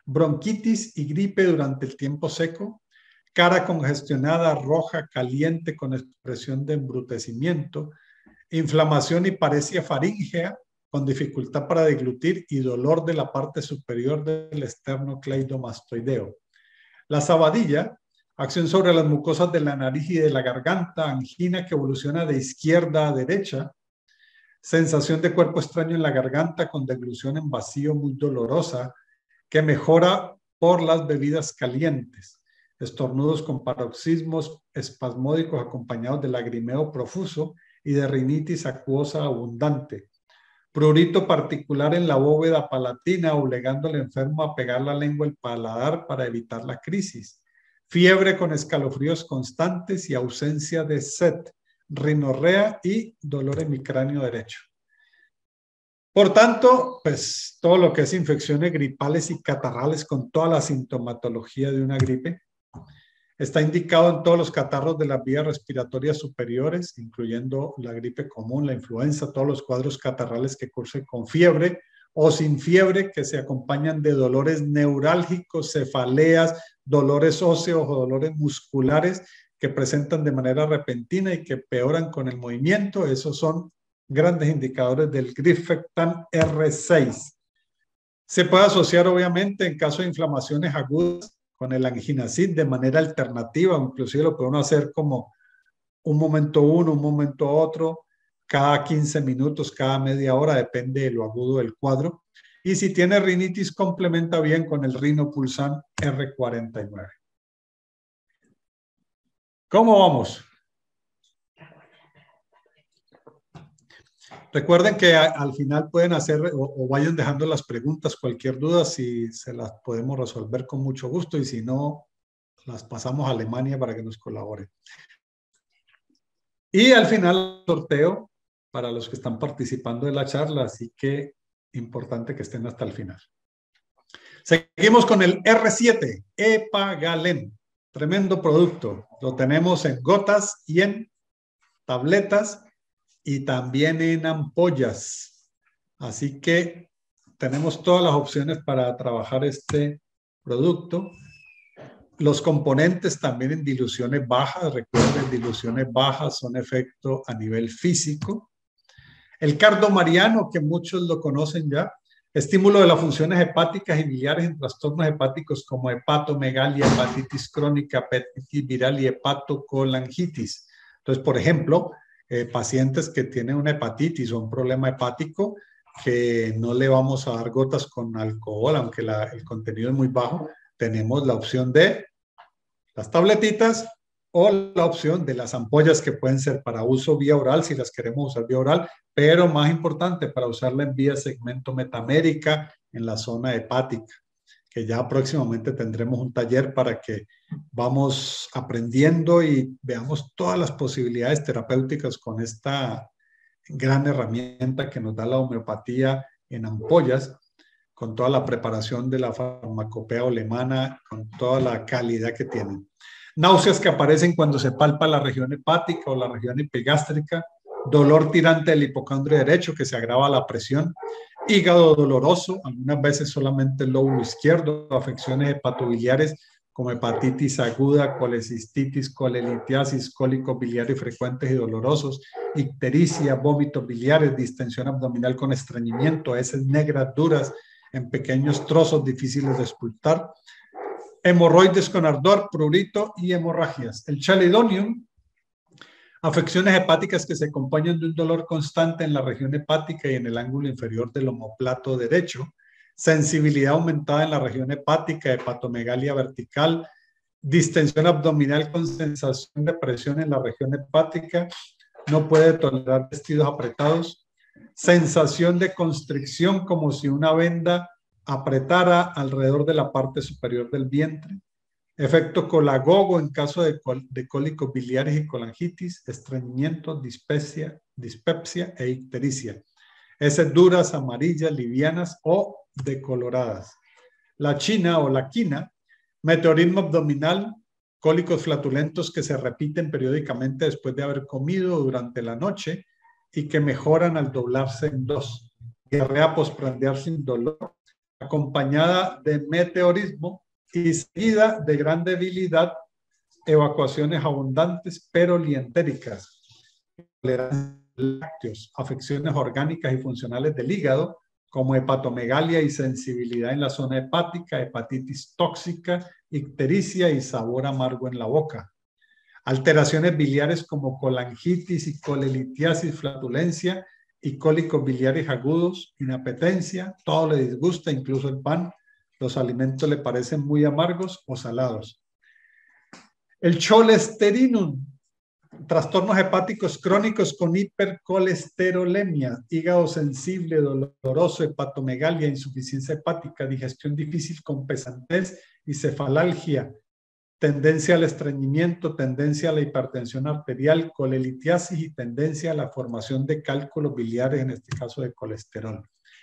bronquitis y gripe durante el tiempo seco, cara congestionada, roja, caliente con expresión de embrutecimiento, inflamación y paresia faríngea con dificultad para deglutir y dolor de la parte superior del esternocleidomastoideo. La sabadilla, acción sobre las mucosas de la nariz y de la garganta, angina que evoluciona de izquierda a derecha, sensación de cuerpo extraño en la garganta con deglución en vacío muy dolorosa, que mejora por las bebidas calientes, estornudos con paroxismos espasmódicos acompañados de lagrimeo profuso y de rinitis acuosa abundante, prurito particular en la bóveda palatina obligando al enfermo a pegar la lengua al paladar para evitar la crisis, fiebre con escalofríos constantes y ausencia de sed, rinorrea y dolor en mi cráneo derecho. Por tanto, pues todo lo que es infecciones gripales y catarrales con toda la sintomatología de una gripe está indicado en todos los catarros de las vías respiratorias superiores, incluyendo la gripe común, la influenza, todos los cuadros catarrales que cursen con fiebre o sin fiebre, que se acompañan de dolores neurálgicos, cefaleas, dolores óseos o dolores musculares que presentan de manera repentina y que peoran con el movimiento. Esos son grandes indicadores del Gripefectam R seis. Se puede asociar obviamente en caso de inflamaciones agudas con el anginacid de manera alternativa, inclusive lo puede uno hacer como un momento uno, un momento otro, cada quince minutos, cada media hora, depende de lo agudo del cuadro. Y si tiene rinitis, complementa bien con el Rinopulsan R cuarenta y nueve. ¿Cómo vamos? Recuerden que a, al final pueden hacer o, o vayan dejando las preguntas, cualquier duda, si se las podemos resolver con mucho gusto y si no, las pasamos a Alemania para que nos colaboren. Y al final, sorteo para los que están participando de la charla, así que importante que estén hasta el final. Seguimos con el R siete, Epagalen, tremendo producto. Lo tenemos en gotas y en tabletas y también en ampollas. Así que tenemos todas las opciones para trabajar este producto. Los componentes también en diluciones bajas. Recuerden, diluciones bajas son efecto a nivel físico. El cardomariano, que muchos lo conocen ya, estímulo de las funciones hepáticas y biliares en trastornos hepáticos como hepatomegalia, hepatitis crónica, hepatitis viral y hepatocolangitis. Entonces, por ejemplo, Eh, pacientes que tienen una hepatitis o un problema hepático, que no le vamos a dar gotas con alcohol, aunque la, el contenido es muy bajo, tenemos la opción de las tabletitas o la opción de las ampollas, que pueden ser para uso vía oral si las queremos usar vía oral, pero más importante para usarla en vía segmento metamérica en la zona hepática, que ya próximamente tendremos un taller para que vamos aprendiendo y veamos todas las posibilidades terapéuticas con esta gran herramienta que nos da la homeopatía en ampollas, con toda la preparación de la farmacopea alemana, con toda la calidad que tienen. Náuseas que aparecen cuando se palpa la región hepática o la región epigástrica, dolor tirante del hipocondrio derecho que se agrava la presión, hígado doloroso, algunas veces solamente el lóbulo izquierdo, afecciones hepatobiliares como hepatitis aguda, colecistitis, colelitiasis, cólicos biliares frecuentes y dolorosos, ictericia, vómitos biliares, distensión abdominal con estreñimiento, heces negras duras en pequeños trozos difíciles de expulsar, hemorroides con ardor, prurito y hemorragias. El chalidonium, afecciones hepáticas que se acompañan de un dolor constante en la región hepática y en el ángulo inferior del omóplato derecho, sensibilidad aumentada en la región hepática, hepatomegalia vertical, distensión abdominal con sensación de presión en la región hepática, no puede tolerar vestidos apretados, sensación de constricción como si una venda apretara alrededor de la parte superior del vientre, efecto colagogo en caso de, col de cólicos biliares y colangitis, estreñimiento, dispepsia, dispepsia e ictericia. Heces duras, amarillas, livianas o decoloradas. La china o la quina, meteorismo abdominal, cólicos flatulentos que se repiten periódicamente después de haber comido durante la noche y que mejoran al doblarse en dos. Diarrea postprandial sin dolor, acompañada de meteorismo y seguida de gran debilidad, evacuaciones abundantes pero lientéricas, lácteos, afecciones orgánicas y funcionales del hígado, como hepatomegalia y sensibilidad en la zona hepática, hepatitis tóxica, ictericia y sabor amargo en la boca. Alteraciones biliares como colangitis y colelitiasis, flatulencia y cólicos biliares agudos, inapetencia, todo le disgusta, incluso el pan. Los alimentos le parecen muy amargos o salados. El cholesterinum, trastornos hepáticos crónicos con hipercolesterolemia, hígado sensible, doloroso, hepatomegalia, insuficiencia hepática, digestión difícil con pesantez y cefalalgia, tendencia al estreñimiento, tendencia a la hipertensión arterial, colelitiasis y tendencia a la formación de cálculos biliares, en este caso de colesterol.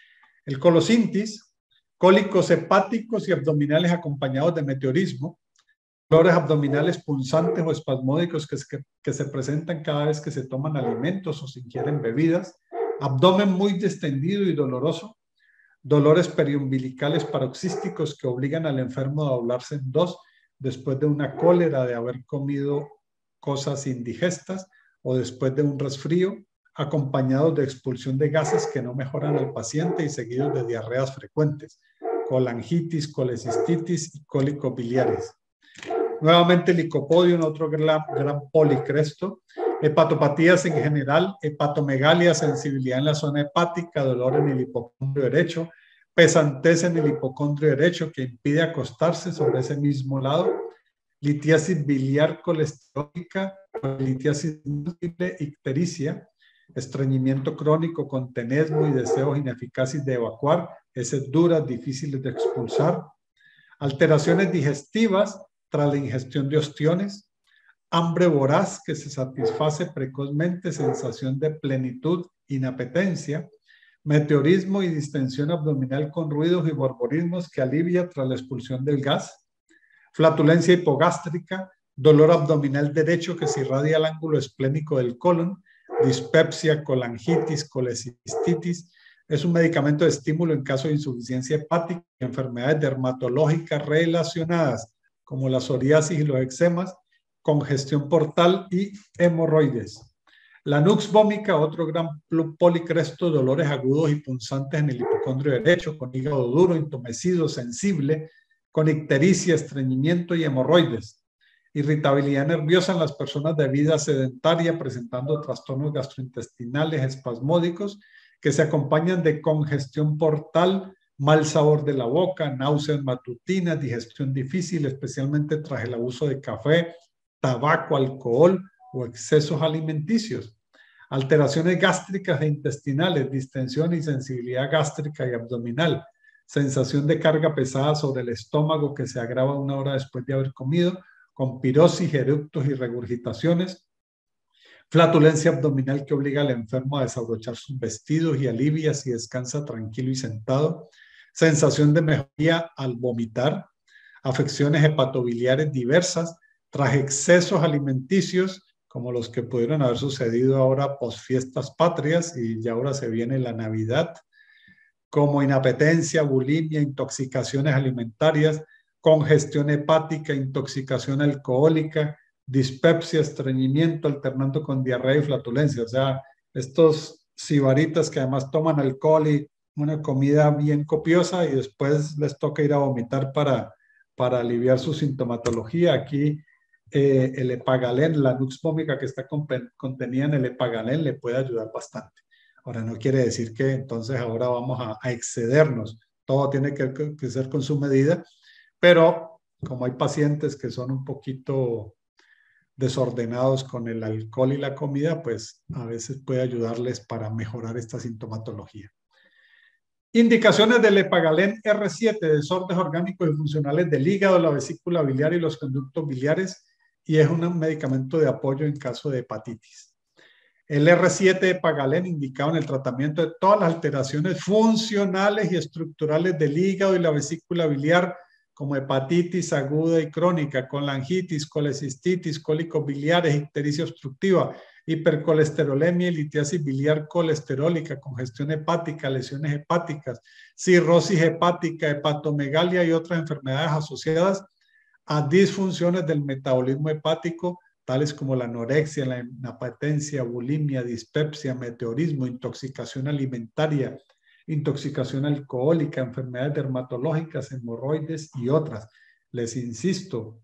El colosintis, cólicos hepáticos y abdominales acompañados de meteorismo, dolores abdominales punzantes o espasmódicos que, que, que se presentan cada vez que se toman alimentos o se ingieren bebidas, abdomen muy distendido y doloroso, dolores periumbilicales paroxísticos que obligan al enfermo a doblarse en dos después de una cólera, de haber comido cosas indigestas o después de un resfrío, acompañados de expulsión de gases que no mejoran al paciente y seguidos de diarreas frecuentes, colangitis, colecistitis y cólicos biliares. Nuevamente el licopodium, otro gran, gran policresto, hepatopatías en general, hepatomegalia, sensibilidad en la zona hepática, dolor en el hipocondrio derecho, pesantez en el hipocondrio derecho que impide acostarse sobre ese mismo lado, litiasis biliar colesterolítica, litiasis múltiple, ictericia, estreñimiento crónico con tenesmo y deseos ineficaces de evacuar, heces duras, difíciles de expulsar, alteraciones digestivas tras la ingestión de ostiones, hambre voraz que se satisface precozmente, sensación de plenitud, inapetencia, meteorismo y distensión abdominal con ruidos y borborismos que alivia tras la expulsión del gas, flatulencia hipogástrica, dolor abdominal derecho que se irradia al ángulo esplénico del colon, dispepsia, colangitis, colecistitis. Es un medicamento de estímulo en caso de insuficiencia hepática y enfermedades dermatológicas relacionadas como la psoriasis y los eczemas, congestión portal y hemorroides. La nux vomica, otro gran policresto, dolores agudos y punzantes en el hipocondrio derecho, con hígado duro, entumecido, sensible, con ictericia, estreñimiento y hemorroides. Irritabilidad nerviosa en las personas de vida sedentaria, presentando trastornos gastrointestinales espasmódicos que se acompañan de congestión portal, mal sabor de la boca, náuseas matutinas, digestión difícil, especialmente tras el abuso de café, tabaco, alcohol o excesos alimenticios, alteraciones gástricas e intestinales, distensión y sensibilidad gástrica y abdominal, sensación de carga pesada sobre el estómago que se agrava una hora después de haber comido, con pirosis, eructos y regurgitaciones, flatulencia abdominal que obliga al enfermo a desabrochar sus vestidos y alivia si descansa tranquilo y sentado, sensación de mejoría al vomitar, afecciones hepatobiliares diversas tras excesos alimenticios como los que pudieron haber sucedido ahora post fiestas patrias y ya ahora se viene la Navidad, como inapetencia, bulimia, intoxicaciones alimentarias, congestión hepática, intoxicación alcohólica, dispepsia, estreñimiento, alternando con diarrea y flatulencia. O sea, estos sibaritas que además toman alcohol y una comida bien copiosa y después les toca ir a vomitar para, para aliviar su sintomatología. Aquí eh, el epagalén, la nux vomica que está contenida en el epagalén le puede ayudar bastante. Ahora, no quiere decir que entonces ahora vamos a, a excedernos. Todo tiene que, que ser con su medida, pero como hay pacientes que son un poquito desordenados con el alcohol y la comida, pues a veces puede ayudarles para mejorar esta sintomatología. Indicaciones del epagalén R siete, desórdenes orgánicos y funcionales del hígado, la vesícula biliar y los conductos biliares, y es un medicamento de apoyo en caso de hepatitis. El R siete epagalén indicado en el tratamiento de todas las alteraciones funcionales y estructurales del hígado y la vesícula biliar, como hepatitis aguda y crónica, colangitis, colecistitis, cólicos biliares, ictericia obstructiva, hipercolesterolemia y litiasis biliar colesterólica, congestión hepática, lesiones hepáticas, cirrosis hepática, hepatomegalia y otras enfermedades asociadas a disfunciones del metabolismo hepático, tales como la anorexia, la inapetencia, bulimia, dispepsia, meteorismo, intoxicación alimentaria, intoxicación alcohólica, enfermedades dermatológicas, hemorroides y otras. Les insisto,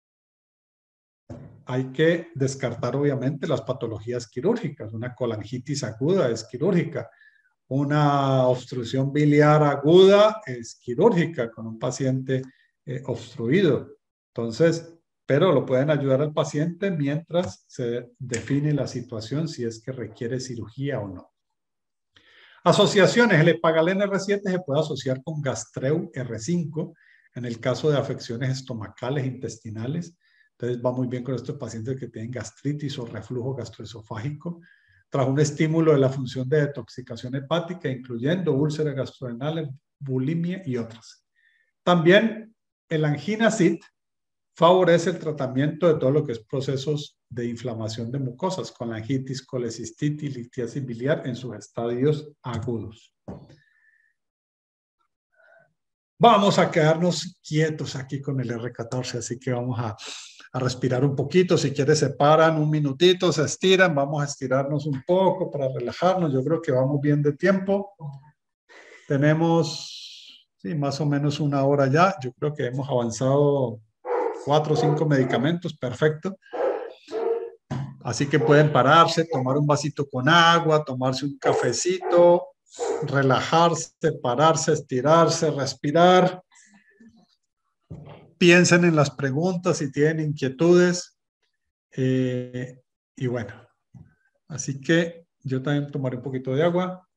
hay que descartar obviamente las patologías quirúrgicas. Una colangitis aguda es quirúrgica. Una obstrucción biliar aguda es quirúrgica con un paciente eh, obstruido. Entonces, pero lo pueden ayudar al paciente mientras se define la situación si es que requiere cirugía o no. Asociaciones. El Epagalen R siete se puede asociar con Gastreu R cinco en el caso de afecciones estomacales, intestinales. Entonces va muy bien con estos pacientes que tienen gastritis o reflujo gastroesofágico, tras un estímulo de la función de detoxicación hepática, incluyendo úlceras gastrorenales, bulimia y otras. También el angina S I T favorece el tratamiento de todo lo que es procesos de inflamación de mucosas, colangitis, colecistitis, litiasis biliar en sus estadios agudos. Vamos a quedarnos quietos aquí con el R catorce, así que vamos a, a respirar un poquito. Si quieres, se paran un minutito, se estiran. Vamos a estirarnos un poco para relajarnos. Yo creo que vamos bien de tiempo. Tenemos, sí, más o menos una hora ya. Yo creo que hemos avanzado cuatro o cinco medicamentos. Perfecto. Así que pueden pararse, tomar un vasito con agua, tomarse un cafecito, relajarse, pararse, estirarse, respirar. Piensen en las preguntas si tienen inquietudes. Eh, y bueno, así que yo también tomaré un poquito de agua.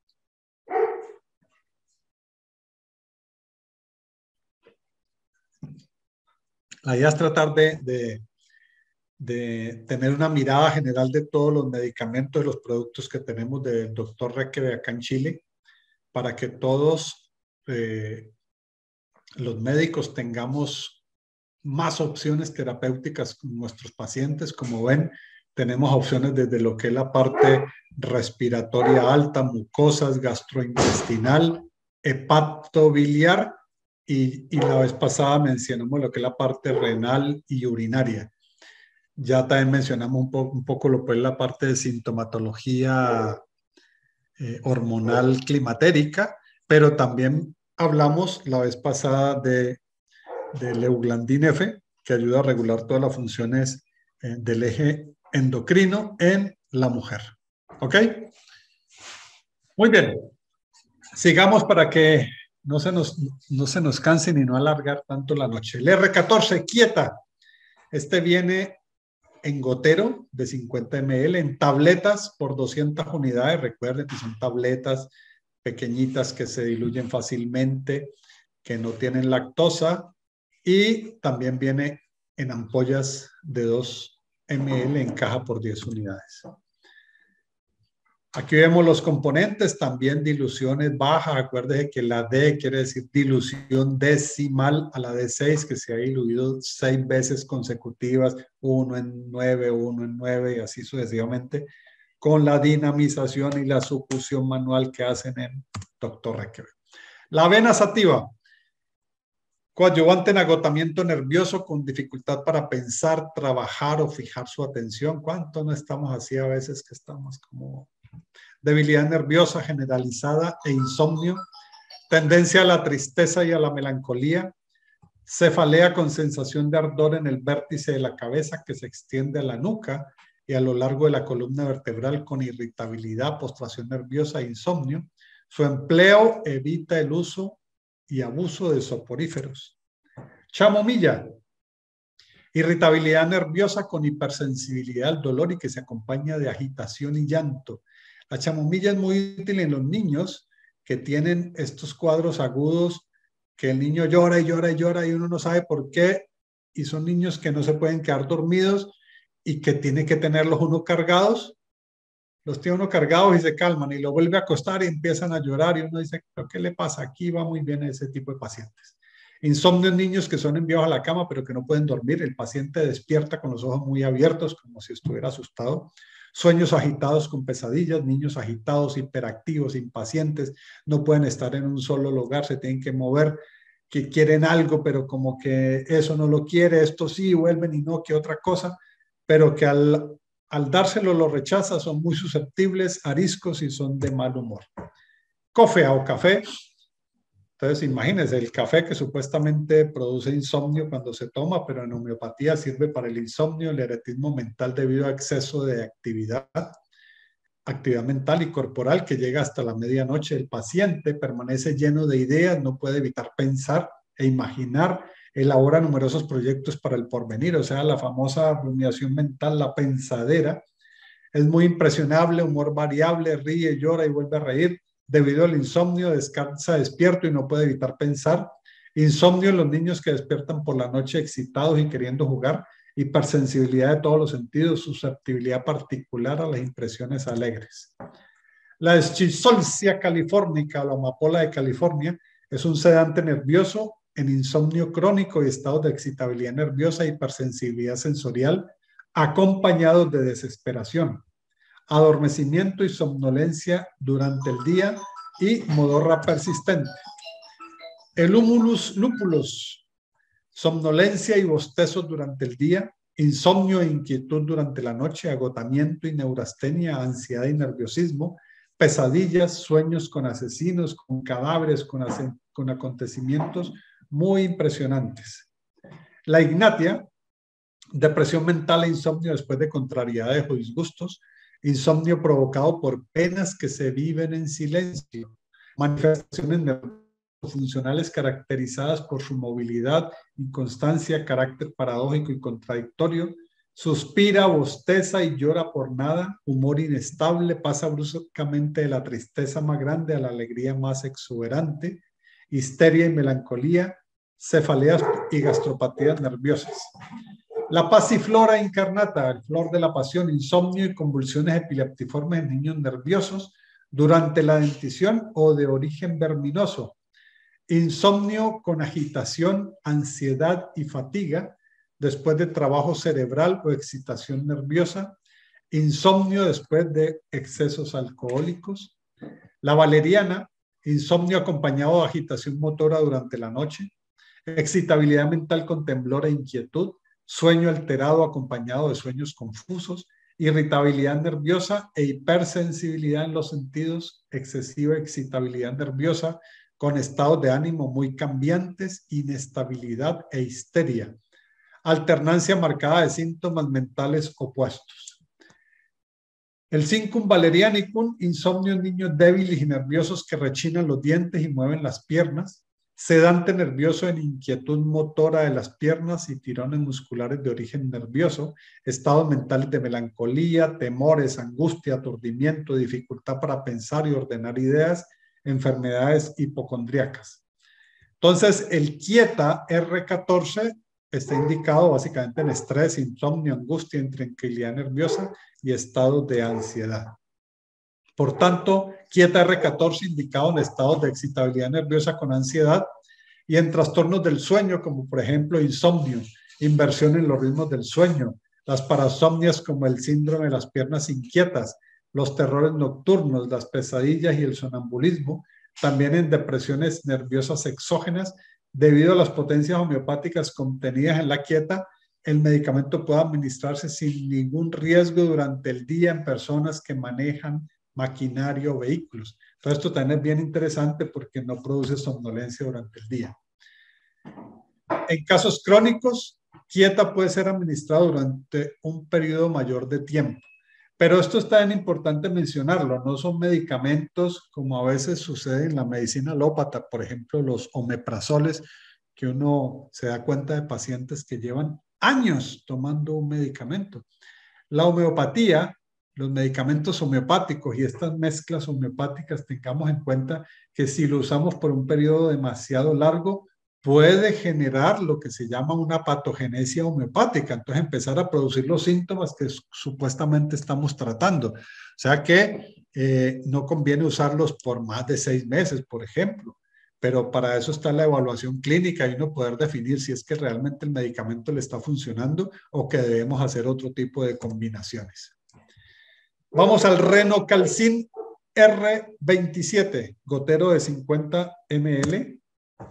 La idea es tratar de, de, de tener una mirada general de todos los medicamentos y los productos que tenemos del doctor Requebe acá en Chile, para que todos eh, los médicos tengamos más opciones terapéuticas con nuestros pacientes. Como ven, tenemos opciones desde lo que es la parte respiratoria alta, mucosas, gastrointestinal, hepatobiliar y, y la vez pasada mencionamos lo que es la parte renal y urinaria. Ya también mencionamos un, po un poco lo que es la parte de sintomatología eh, hormonal climatérica, pero también hablamos la vez pasada de del Euglandin F, que ayuda a regular todas las funciones eh, del eje endocrino en la mujer. ¿Ok? Muy bien. Sigamos para que no se nos, no se nos cansen y no alargar tanto la noche. El R catorce, quieta. Este viene en gotero de cincuenta mililitros, en tabletas por doscientas unidades. Recuerden que son tabletas pequeñitas que se diluyen fácilmente, que no tienen lactosa. Y también viene en ampollas de dos mililitros en caja por diez unidades. Aquí vemos los componentes, también diluciones bajas. Acuérdense que la D quiere decir dilución decimal a la D seis, que se ha diluido seis veces consecutivas, uno en nueve, uno en nueve y así sucesivamente, con la dinamización y la succión manual que hacen en doctor Requebe. La vena sativa. Coadyuvante en agotamiento nervioso con dificultad para pensar, trabajar o fijar su atención. ¿Cuánto no estamos así a veces que estamos como debilidad nerviosa generalizada e insomnio? Tendencia a la tristeza y a la melancolía. Cefalea con sensación de ardor en el vértice de la cabeza que se extiende a la nuca y a lo largo de la columna vertebral con irritabilidad, postración nerviosa e insomnio. Su empleo evita el uso y abuso de soporíferos. Chamomilla, irritabilidad nerviosa con hipersensibilidad al dolor y que se acompaña de agitación y llanto. La chamomilla es muy útil en los niños que tienen estos cuadros agudos, que el niño llora y llora y llora y uno no sabe por qué, y son niños que no se pueden quedar dormidos y que tiene que tenerlos uno cargados. Los tiene uno cargados y se calman y lo vuelve a acostar y empiezan a llorar y uno dice, ¿pero qué le pasa? Aquí va muy bien ese tipo de pacientes. Insomnio en niños que son enviados a la cama pero que no pueden dormir. El paciente despierta con los ojos muy abiertos como si estuviera asustado. Sueños agitados con pesadillas, niños agitados, hiperactivos, impacientes, no pueden estar en un solo lugar, se tienen que mover, que quieren algo, pero como que eso no lo quiere, esto sí, vuelven y no, que otra cosa, pero que al, al dárselo lo rechaza, son muy susceptibles, ariscos y son de mal humor. Cofea o café. Entonces, imagínense, el café que supuestamente produce insomnio cuando se toma, pero en homeopatía sirve para el insomnio, el eretismo mental debido a exceso de actividad, actividad mental y corporal que llega hasta la medianoche. El paciente permanece lleno de ideas, no puede evitar pensar e imaginar, elabora numerosos proyectos para el porvenir, o sea, la famosa rumiación mental, la pensadera. Es muy impresionable, humor variable, ríe, llora y vuelve a reír. Debido al insomnio, descansa despierto y no puede evitar pensar. Insomnio en los niños que despiertan por la noche excitados y queriendo jugar. Hipersensibilidad de todos los sentidos, susceptibilidad particular a las impresiones alegres. La Schizolcia californica, la amapola de California, es un sedante nervioso en insomnio crónico y estados de excitabilidad nerviosa e hipersensibilidad sensorial, acompañados de desesperación, adormecimiento y somnolencia durante el día y modorra persistente. El humulus lupulus, somnolencia y bostezos durante el día, insomnio e inquietud durante la noche, agotamiento y neurastenia, ansiedad y nerviosismo, pesadillas, sueños con asesinos, con cadáveres, con, con acontecimientos muy impresionantes. La ignatia, depresión mental e insomnio después de contrariedades o disgustos, insomnio provocado por penas que se viven en silencio, manifestaciones funcionales caracterizadas por su movilidad, inconstancia, carácter paradójico y contradictorio, suspira, bosteza y llora por nada, humor inestable, pasa bruscamente de la tristeza más grande a la alegría más exuberante, histeria y melancolía, cefaleas y gastropatías nerviosas. La pasiflora incarnata, el flor de la pasión, insomnio y convulsiones epileptiformes en niños nerviosos durante la dentición o de origen verminoso. Insomnio con agitación, ansiedad y fatiga después de trabajo cerebral o excitación nerviosa. Insomnio después de excesos alcohólicos. La valeriana, insomnio acompañado de agitación motora durante la noche. Excitabilidad mental con temblor e inquietud. Sueño alterado acompañado de sueños confusos, irritabilidad nerviosa e hipersensibilidad en los sentidos, excesiva excitabilidad nerviosa con estados de ánimo muy cambiantes, inestabilidad e histeria, alternancia marcada de síntomas mentales opuestos. El cincum valerianicum, insomnio en niños débiles y nerviosos que rechinan los dientes y mueven las piernas, sedante nervioso en inquietud motora de las piernas y tirones musculares de origen nervioso, estados mentales de melancolía, temores, angustia, aturdimiento, dificultad para pensar y ordenar ideas, enfermedades hipocondríacas. Entonces, el quieta R catorce está indicado básicamente en estrés, insomnio, angustia, intranquilidad nerviosa y estados de ansiedad. Por tanto, quieta R catorce indicado en estados de excitabilidad nerviosa con ansiedad y en trastornos del sueño, como por ejemplo insomnio, inversión en los ritmos del sueño, las parasomnias como el síndrome de las piernas inquietas, los terrores nocturnos, las pesadillas y el sonambulismo, también en depresiones nerviosas exógenas. Debido a las potencias homeopáticas contenidas en la quieta, el medicamento puede administrarse sin ningún riesgo durante el día en personas que manejan maquinaria o vehículos. Entonces, esto también es bien interesante porque no produce somnolencia durante el día. En casos crónicos, quieta puede ser administrado durante un periodo mayor de tiempo. Pero esto es tan importante mencionarlo, no son medicamentos como a veces sucede en la medicina alópata, por ejemplo, los omeprazoles, que uno se da cuenta de pacientes que llevan años tomando un medicamento. La homeopatía, los medicamentos homeopáticos y estas mezclas homeopáticas, tengamos en cuenta que si lo usamos por un periodo demasiado largo, puede generar lo que se llama una patogenesia homeopática, entonces empezar a producir los síntomas que supuestamente estamos tratando. O sea que eh, no conviene usarlos por más de seis meses, por ejemplo, pero para eso está la evaluación clínica y uno poder definir si es que realmente el medicamento le está funcionando o que debemos hacer otro tipo de combinaciones. Vamos al Renocalcin R veintisiete, gotero de cincuenta mililitros.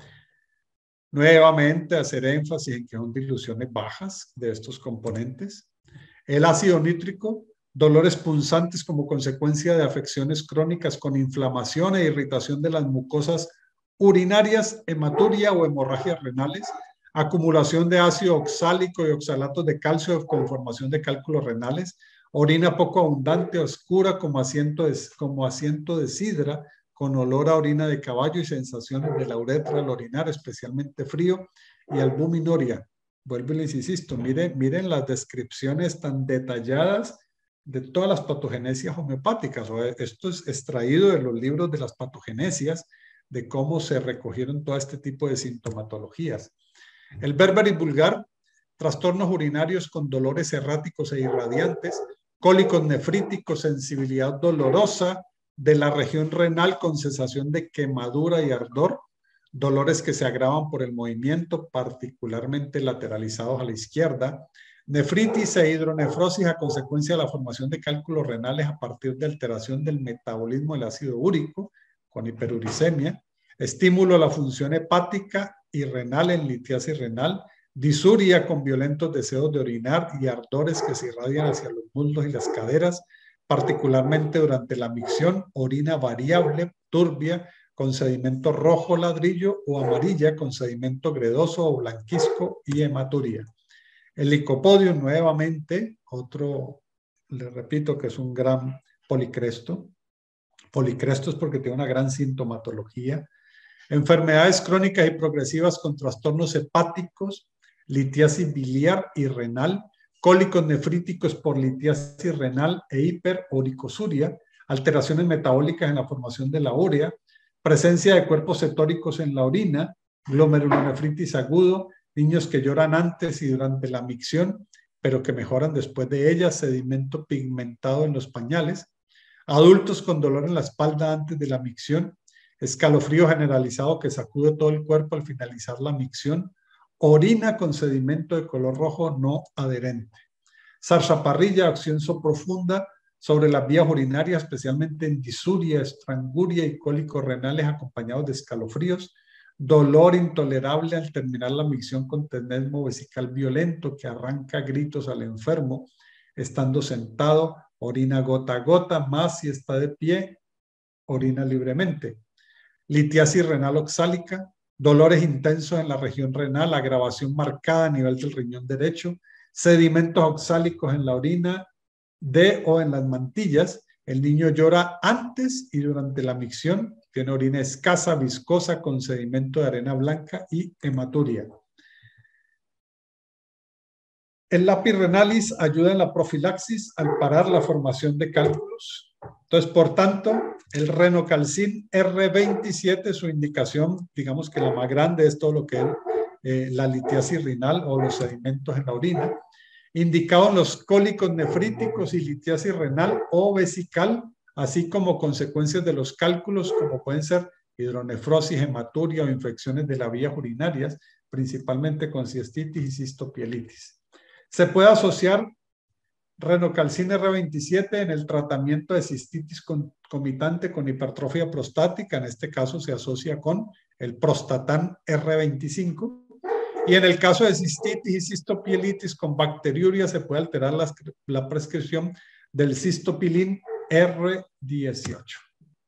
Nuevamente hacer énfasis en que son diluciones bajas de estos componentes. El ácido nítrico, dolores punzantes como consecuencia de afecciones crónicas con inflamación e irritación de las mucosas urinarias, hematuria o hemorragias renales, acumulación de ácido oxálico y oxalatos de calcio con formación de cálculos renales, orina poco abundante, oscura como asiento de, como asiento de sidra, con olor a orina de caballo y sensaciones de la uretra al orinar, especialmente frío, y albuminuria. Vuelvo y les insisto, miren, miren las descripciones tan detalladas de todas las patogenesias homeopáticas. Esto es extraído de los libros de las patogenesias, de cómo se recogieron todo este tipo de sintomatologías. El Berberis vulgar, trastornos urinarios con dolores erráticos e irradiantes, cólicos nefríticos, sensibilidad dolorosa de la región renal con sensación de quemadura y ardor, dolores que se agravan por el movimiento, particularmente lateralizados a la izquierda, nefritis e hidronefrosis a consecuencia de la formación de cálculos renales a partir de alteración del metabolismo del ácido úrico con hiperuricemia, estímulo a la función hepática y renal en litiasis renal, disuria con violentos deseos de orinar y ardores que se irradian hacia los muslos y las caderas, particularmente durante la micción, orina variable, turbia, con sedimento rojo ladrillo o amarilla con sedimento gredoso o blanquizco y hematuria. El licopodium nuevamente, otro, le repito que es un gran policresto. Policresto es porque tiene una gran sintomatología. Enfermedades crónicas y progresivas con trastornos hepáticos, litiasis biliar y renal, cólicos nefríticos por litiasis renal e hiperuricosuria, alteraciones metabólicas en la formación de la urea, presencia de cuerpos cetóricos en la orina, glomerulonefritis agudo, niños que lloran antes y durante la micción, pero que mejoran después de ella, sedimento pigmentado en los pañales, adultos con dolor en la espalda antes de la micción, escalofrío generalizado que sacude todo el cuerpo al finalizar la micción, orina con sedimento de color rojo no adherente. Zarzaparrilla, acción profunda sobre las vías urinarias, especialmente en disuria, estranguria y cólicos renales acompañados de escalofríos, dolor intolerable al terminar la micción con tenesmo vesical violento que arranca gritos al enfermo, estando sentado, orina gota a gota, más si está de pie, orina libremente. Litiasis renal oxálica, dolores intensos en la región renal, agravación marcada a nivel del riñón derecho, sedimentos oxálicos en la orina de o en las mantillas. El niño llora antes y durante la micción, tiene orina escasa, viscosa, con sedimento de arena blanca y hematuria. El lápiz renalis ayuda en la profilaxis al parar la formación de cálculos. Entonces, por tanto, el Renocalcin R veintisiete, su indicación, digamos que la más grande es todo lo que es eh, la litiasis renal o los sedimentos en la orina, indicado en los cólicos nefríticos y litiasis renal o vesical, así como consecuencias de los cálculos, como pueden ser hidronefrosis, hematuria o infecciones de las vías urinarias, principalmente con cistitis y cistopielitis. Se puede asociar Renocalcin R veintisiete en el tratamiento de cistitis concomitante con hipertrofia prostática. En este caso se asocia con el Prostatán R veinticinco. Y en el caso de cistitis y cistopielitis con bacteriuria se puede alterar la, la prescripción del cistopilin R dieciocho.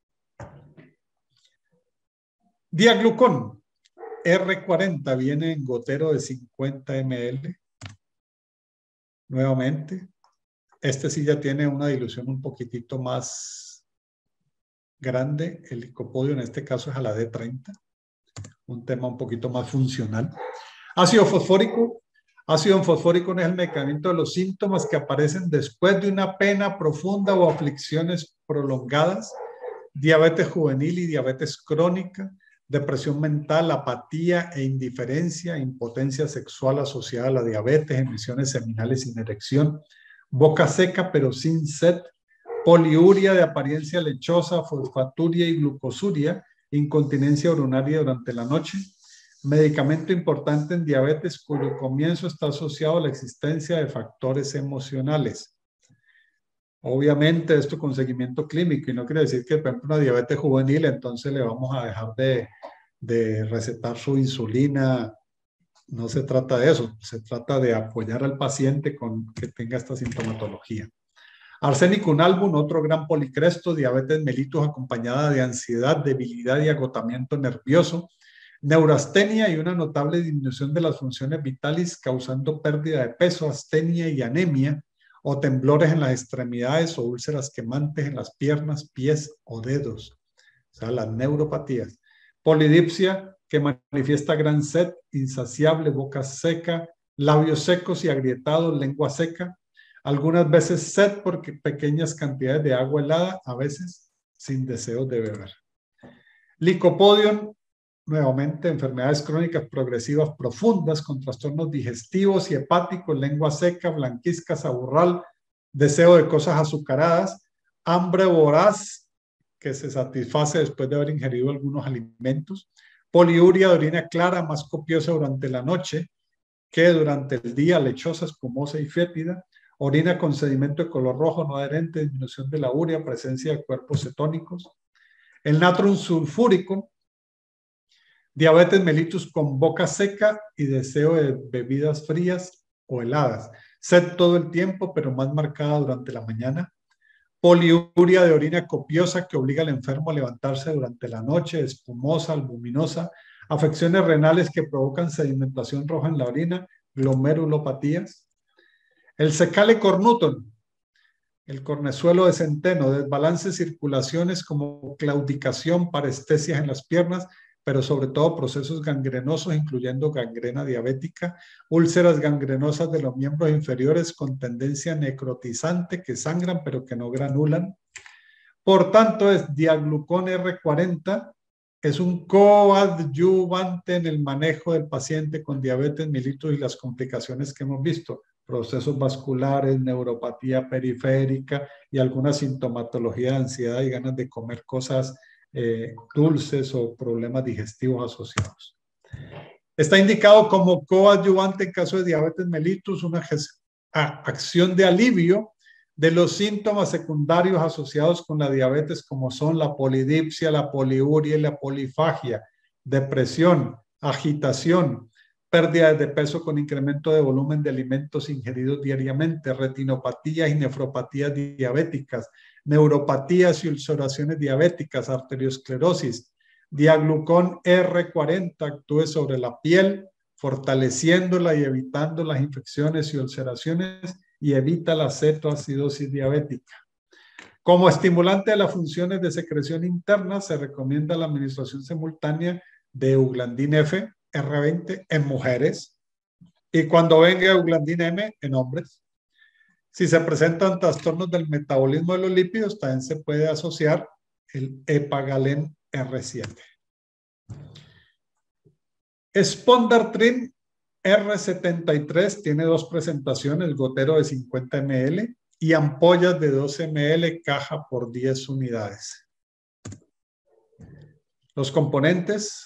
Diaglucón R cuarenta viene en gotero de cincuenta mililitros. Nuevamente, este sí ya tiene una dilución un poquitito más grande. El licopodio en este caso es a la D treinta. Un tema un poquito más funcional. Ácido fosfórico. Ácido fosfórico no es el medicamento de los síntomas que aparecen después de una pena profunda o aflicciones prolongadas. Diabetes juvenil y diabetes crónica. Depresión mental, apatía e indiferencia, impotencia sexual asociada a la diabetes, emisiones seminales sin erección, boca seca pero sin sed, poliuria de apariencia lechosa, fosfaturia y glucosuria, incontinencia urinaria durante la noche. Medicamento importante en diabetes cuyo comienzo está asociado a la existencia de factores emocionales. Obviamente esto con seguimiento clínico y no quiere decir que, por ejemplo, una diabetes juvenil, entonces le vamos a dejar de, de recetar su insulina. No se trata de eso, se trata de apoyar al paciente con que tenga esta sintomatología. Arsénico album, otro gran policresto, diabetes mellitus acompañada de ansiedad, debilidad y agotamiento nervioso, neurastenia y una notable disminución de las funciones vitales causando pérdida de peso, astenia y anemia, o temblores en las extremidades o úlceras quemantes en las piernas, pies o dedos, o sea, las neuropatías. Polidipsia, que manifiesta gran sed, insaciable, boca seca, labios secos y agrietados, lengua seca, algunas veces sed porque pequeñas cantidades de agua helada, a veces sin deseo de beber. Licopodium, nuevamente enfermedades crónicas progresivas profundas con trastornos digestivos y hepáticos, lengua seca, blanquizca, saburral, deseo de cosas azucaradas, hambre voraz que se satisface después de haber ingerido algunos alimentos, poliuria de orina clara más copiosa durante la noche que durante el día, lechosa, espumosa y fétida, orina con sedimento de color rojo no adherente, disminución de la urea, presencia de cuerpos cetónicos, el natrium sulfúrico, diabetes mellitus con boca seca y deseo de bebidas frías o heladas, sed todo el tiempo pero más marcada durante la mañana, poliuria de orina copiosa que obliga al enfermo a levantarse durante la noche, espumosa, albuminosa, afecciones renales que provocan sedimentación roja en la orina, glomerulopatías, el secale cornutum, el cornezuelo de centeno, desbalance circulaciones como claudicación, parestesias en las piernas, pero sobre todo procesos gangrenosos, incluyendo gangrena diabética, úlceras gangrenosas de los miembros inferiores con tendencia necrotizante que sangran pero que no granulan. Por tanto, es diaglucón R cuarenta, es un coadyuvante en el manejo del paciente con diabetes mellitus y las complicaciones que hemos visto, procesos vasculares, neuropatía periférica y alguna sintomatología de ansiedad y ganas de comer cosas eh, dulces o problemas digestivos asociados. Está indicado como coadyuvante en caso de diabetes mellitus, una acción de alivio de los síntomas secundarios asociados con la diabetes, como son la polidipsia, la poliuria y la polifagia, depresión, agitación, pérdida de peso con incremento de volumen de alimentos ingeridos diariamente, retinopatías y nefropatías diabéticas, neuropatías y ulceraciones diabéticas, arteriosclerosis. Diaglucón R cuarenta actúe sobre la piel, fortaleciéndola y evitando las infecciones y ulceraciones y evita la cetoacidosis diabética. Como estimulante de las funciones de secreción interna, se recomienda la administración simultánea de euglandina F, R veinte en mujeres y cuando venga euglandina M en hombres. Si se presentan trastornos del metabolismo de los lípidos, también se puede asociar el Epagalen R siete. Spondartrin R setenta y tres tiene dos presentaciones, gotero de cincuenta mililitros y ampollas de doce mililitros, caja por diez unidades. Los componentes: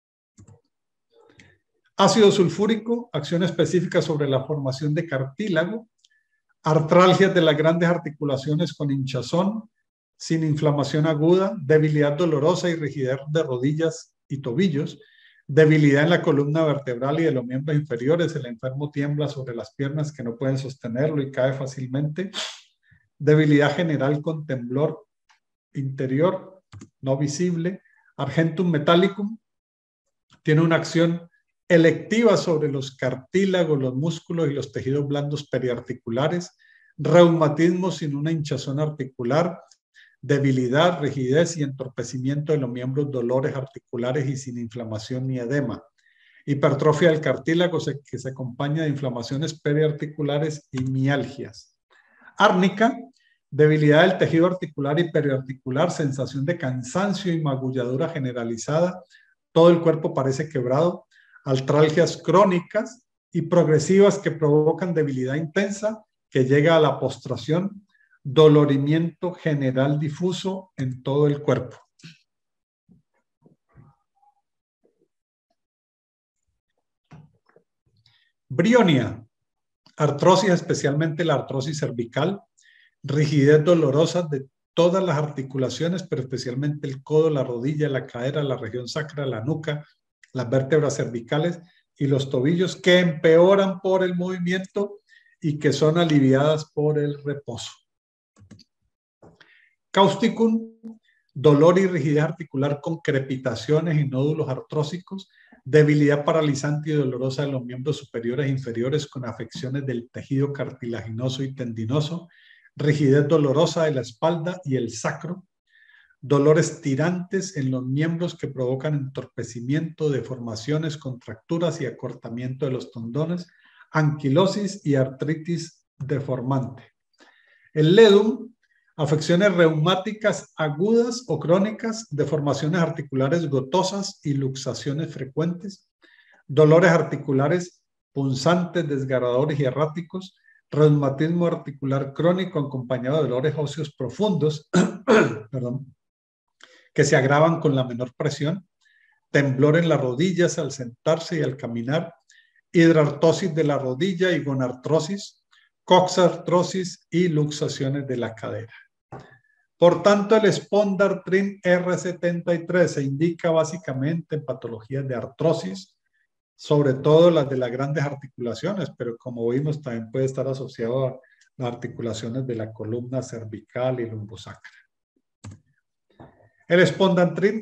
ácido sulfúrico, acción específica sobre la formación de cartílago, artralgias de las grandes articulaciones con hinchazón, sin inflamación aguda, debilidad dolorosa y rigidez de rodillas y tobillos, debilidad en la columna vertebral y de los miembros inferiores, el enfermo tiembla sobre las piernas que no pueden sostenerlo y cae fácilmente, debilidad general con temblor interior no visible, argentum metallicum, tiene una acción electiva sobre los cartílagos, los músculos y los tejidos blandos periarticulares, reumatismo sin una hinchazón articular, debilidad, rigidez y entorpecimiento de los miembros, dolores articulares y sin inflamación ni edema. Hipertrofia del cartílago que se acompaña de inflamaciones periarticulares y mialgias. Árnica, debilidad del tejido articular y periarticular, sensación de cansancio y magulladura generalizada, todo el cuerpo parece quebrado, artralgias crónicas y progresivas que provocan debilidad intensa que llega a la postración, dolorimiento general difuso en todo el cuerpo. Brionia, artrosis, especialmente la artrosis cervical, rigidez dolorosa de todas las articulaciones, pero especialmente el codo, la rodilla, la cadera, la región sacra, la nuca, las vértebras cervicales y los tobillos, que empeoran por el movimiento y que son aliviadas por el reposo. Causticum, dolor y rigidez articular con crepitaciones y nódulos artrósicos, debilidad paralizante y dolorosa de los miembros superiores e inferiores con afecciones del tejido cartilaginoso y tendinoso, rigidez dolorosa de la espalda y el sacro, dolores tirantes en los miembros que provocan entorpecimiento, deformaciones, contracturas y acortamiento de los tendones, anquilosis y artritis deformante. El ledum, afecciones reumáticas agudas o crónicas, deformaciones articulares gotosas y luxaciones frecuentes, dolores articulares punzantes, desgarradores y erráticos, reumatismo articular crónico acompañado de dolores óseos profundos, perdón, que se agravan con la menor presión, temblor en las rodillas al sentarse y al caminar, hidrartrosis de la rodilla y gonartrosis, coxartrosis y luxaciones de la cadera. Por tanto, el Spondartrin R setenta y tres se indica básicamente en patologías de artrosis, sobre todo las de las grandes articulaciones, pero como vimos también puede estar asociado a las articulaciones de la columna cervical y lumbosacra. El Spondartrin,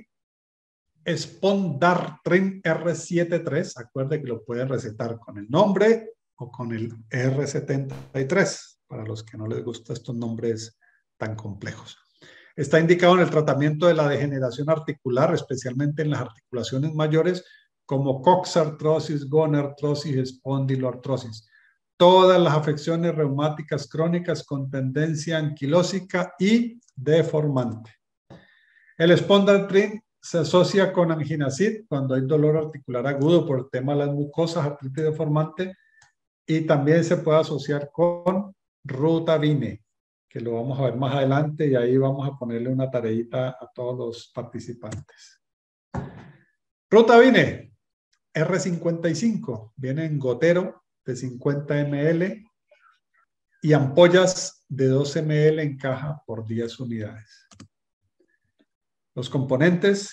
Spondartrin R setenta y tres, acuerde que lo pueden recetar con el nombre o con el R setenta y tres, para los que no les gustan estos nombres tan complejos. Está indicado en el tratamiento de la degeneración articular, especialmente en las articulaciones mayores, como coxartrosis, gonartrosis, espondiloartrosis. Todas las afecciones reumáticas crónicas con tendencia anquilósica y deformante. El Spondartrin se asocia con anginacid cuando hay dolor articular agudo por el tema de las mucosas, artritis deformante, y también se puede asociar con Rutabine, que lo vamos a ver más adelante y ahí vamos a ponerle una tareita a todos los participantes. Rutabine R cincuenta y cinco viene en gotero de cincuenta mililitros y ampollas de doce mililitros en caja por diez unidades. Los componentes,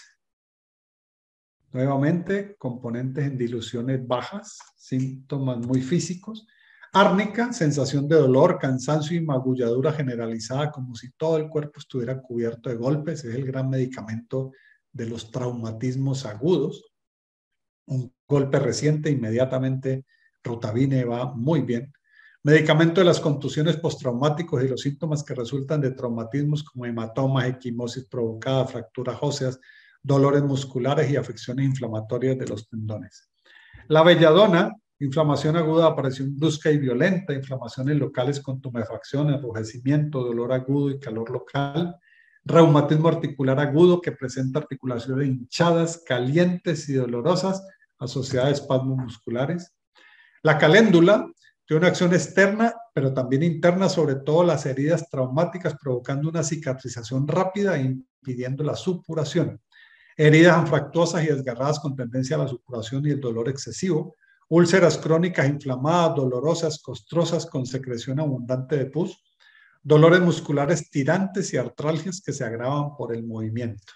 nuevamente, componentes en diluciones bajas, síntomas muy físicos. Árnica, sensación de dolor, cansancio y magulladura generalizada, como si todo el cuerpo estuviera cubierto de golpes. Es el gran medicamento de los traumatismos agudos. Un golpe reciente, inmediatamente Rutabine va muy bien. Medicamento de las contusiones postraumáticos y los síntomas que resultan de traumatismos como hematomas, equimosis provocada, fracturas óseas, dolores musculares y afecciones inflamatorias de los tendones. La belladona, inflamación aguda, aparición brusca y violenta, inflamaciones locales con tumefacción, enrojecimiento, dolor agudo y calor local. Reumatismo articular agudo que presenta articulaciones hinchadas, calientes y dolorosas asociadas a espasmos musculares. La caléndula tiene una acción externa, pero también interna, sobre todo las heridas traumáticas, provocando una cicatrización rápida e impidiendo la supuración. Heridas anfractuosas y desgarradas con tendencia a la supuración y el dolor excesivo. Úlceras crónicas inflamadas, dolorosas, costrosas, con secreción abundante de pus. Dolores musculares tirantes y artralgias que se agravan por el movimiento.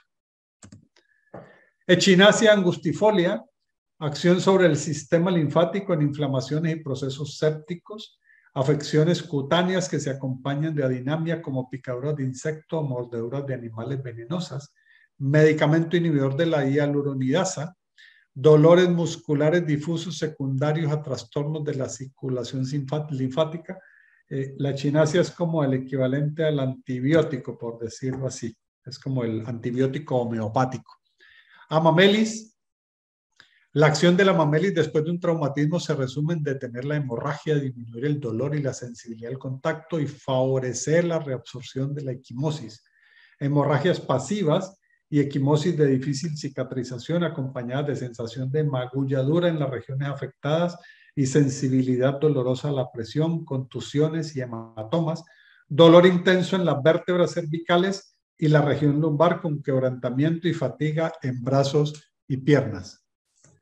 Echinacea angustifolia, acción sobre el sistema linfático en inflamaciones y procesos sépticos, afecciones cutáneas que se acompañan de adinamia como picaduras de insecto o mordeduras de animales venenosas, medicamento inhibidor de la hialuronidasa, dolores musculares difusos secundarios a trastornos de la circulación linfática. Eh, la echinacea es como el equivalente al antibiótico, por decirlo así. Es como el antibiótico homeopático. Amamelis. La acción de la amamelis después de un traumatismo se resume en detener la hemorragia, disminuir el dolor y la sensibilidad al contacto y favorecer la reabsorción de la equimosis. Hemorragias pasivas y equimosis de difícil cicatrización acompañadas de sensación de magulladura en las regiones afectadas y sensibilidad dolorosa a la presión, contusiones y hematomas, dolor intenso en las vértebras cervicales y la región lumbar con quebrantamiento y fatiga en brazos y piernas.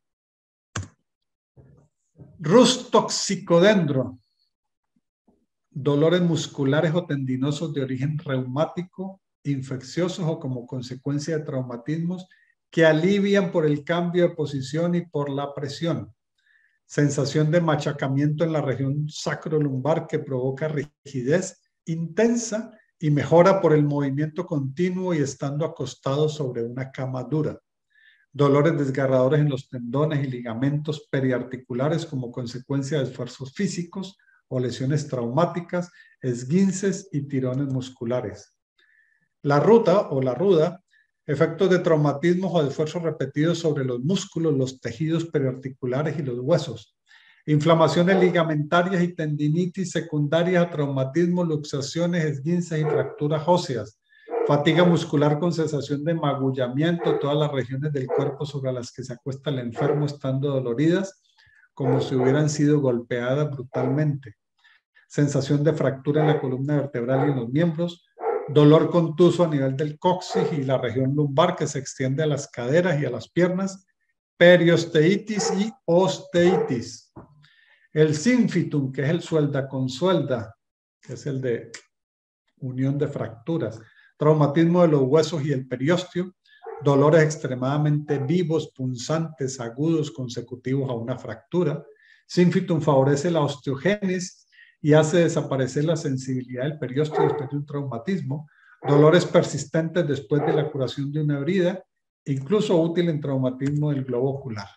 Rus toxicodendron. dolores musculares o tendinosos de origen reumático, infecciosos o como consecuencia de traumatismos que alivian por el cambio de posición y por la presión. Sensación de machacamiento en la región sacrolumbar que provoca rigidez intensa y mejora por el movimiento continuo y estando acostado sobre una cama dura. Dolores desgarradores en los tendones y ligamentos periarticulares como consecuencia de esfuerzos físicos o lesiones traumáticas, esguinces y tirones musculares. La ruta o la ruda, efectos de traumatismos o de esfuerzos repetidos sobre los músculos, los tejidos periarticulares y los huesos. Inflamaciones ligamentarias y tendinitis secundarias a traumatismo, luxaciones, esguinces y fracturas óseas. Fatiga muscular con sensación de magullamiento, todas las regiones del cuerpo sobre las que se acuesta el enfermo estando doloridas, como si hubieran sido golpeadas brutalmente. Sensación de fractura en la columna vertebral y en los miembros. Dolor contuso a nivel del coxis y la región lumbar que se extiende a las caderas y a las piernas. Periosteitis y osteitis. El sínfitum, que es el suelda con suelda, que es el de unión de fracturas. Traumatismo de los huesos y el periósteo. Dolores extremadamente vivos, punzantes, agudos, consecutivos a una fractura. Sínfitum favorece la osteogénesis y hace desaparecer la sensibilidad del periósteo después de un traumatismo. Dolores persistentes después de la curación de una herida, incluso útil en traumatismo del globo ocular.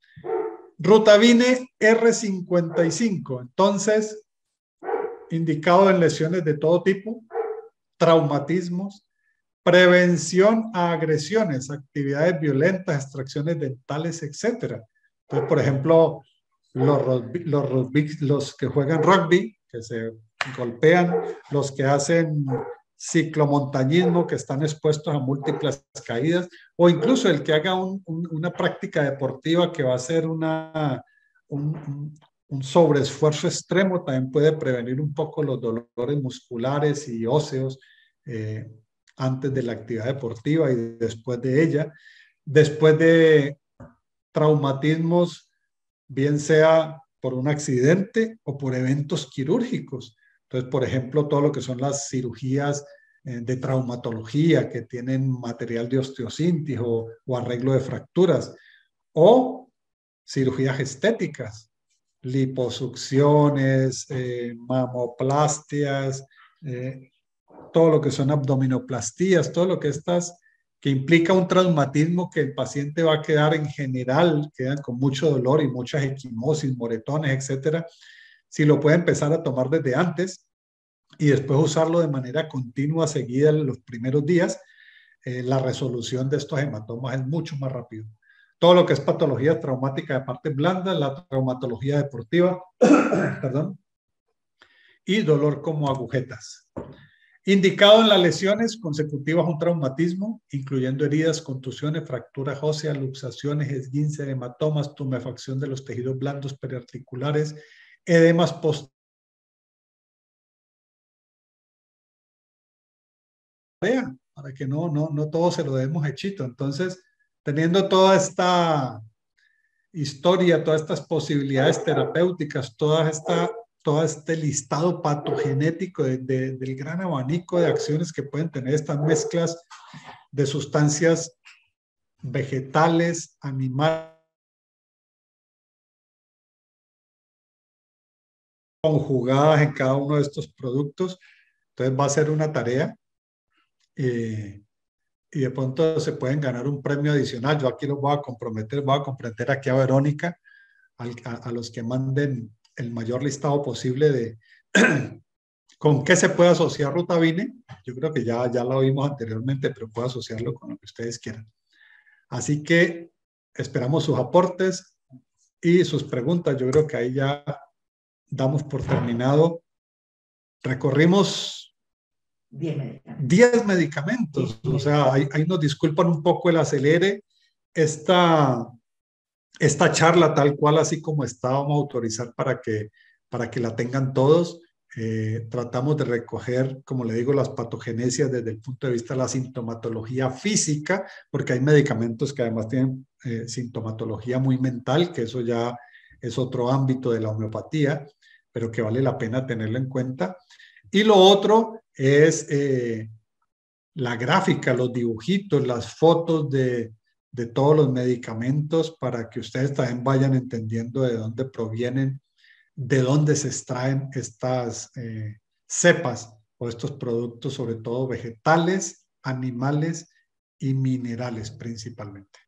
Rutabine R cincuenta y cinco, entonces, indicado en lesiones de todo tipo, traumatismos, prevención a agresiones, actividades violentas, extracciones dentales, etcétera. Entonces, por ejemplo, los, rugby, los, rugby, los que juegan rugby, que se golpean, los que hacen ciclomontañismo, que están expuestos a múltiples caídas, o incluso el que haga un, un, una práctica deportiva que va a ser una, un, un sobreesfuerzo extremo, también puede prevenir un poco los dolores musculares y óseos eh, antes de la actividad deportiva y después de ella. Después de traumatismos, bien sea por un accidente o por eventos quirúrgicos. Entonces, por ejemplo, todo lo que son las cirugías eh, de traumatología que tienen material de osteosintis o, o arreglo de fracturas, o cirugías estéticas, liposucciones, eh, mamoplastias, eh, todo lo que son abdominoplastías, todo lo que estas que implica un traumatismo que el paciente va a quedar en general, quedan con mucho dolor y muchas equimosis, moretones, etcétera. Si lo puede empezar a tomar desde antes y después usarlo de manera continua, seguida en los primeros días, eh, la resolución de estos hematomas es mucho más rápido. Todo lo que es patología traumática de parte blanda, la traumatología deportiva, perdón, y dolor como agujetas. Indicado en las lesiones consecutivas a un traumatismo, incluyendo heridas, contusiones, fracturas óseas, luxaciones, esguinces, hematomas, tumefacción de los tejidos blandos periarticulares, edemas posteriores, para que no, no, no todo se lo demos hechito. Entonces, teniendo toda esta historia, todas estas posibilidades terapéuticas, toda esta, todo este listado patogenético de, de, del gran abanico de acciones que pueden tener estas mezclas de sustancias vegetales, animales, conjugadas en cada uno de estos productos. Entonces va a ser una tarea eh, y de pronto se pueden ganar un premio adicional. Yo aquí los voy a comprometer, voy a comprometer aquí a Verónica, a, a, a los que manden el mayor listado posible de con qué se puede asociar Rutabine. Yo creo que ya, ya lo vimos anteriormente, pero puedo asociarlo con lo que ustedes quieran. Así que esperamos sus aportes y sus preguntas. Yo creo que ahí ya damos por terminado. Recorrimos diez medicamentos. O sea, ahí, ahí nos disculpan un poco el acelere. Esta, esta charla tal cual, así como está, vamos a autorizar para que, para que la tengan todos. Eh, tratamos de recoger, como le digo, las patogenesias desde el punto de vista de la sintomatología física, porque hay medicamentos que además tienen eh, sintomatología muy mental, que eso ya es otro ámbito de la homeopatía, pero que vale la pena tenerlo en cuenta. Y lo otro es eh, la gráfica, los dibujitos, las fotos de, de todos los medicamentos para que ustedes también vayan entendiendo de dónde provienen, de dónde se extraen estas eh, cepas o estos productos, sobre todo vegetales, animales y minerales principalmente.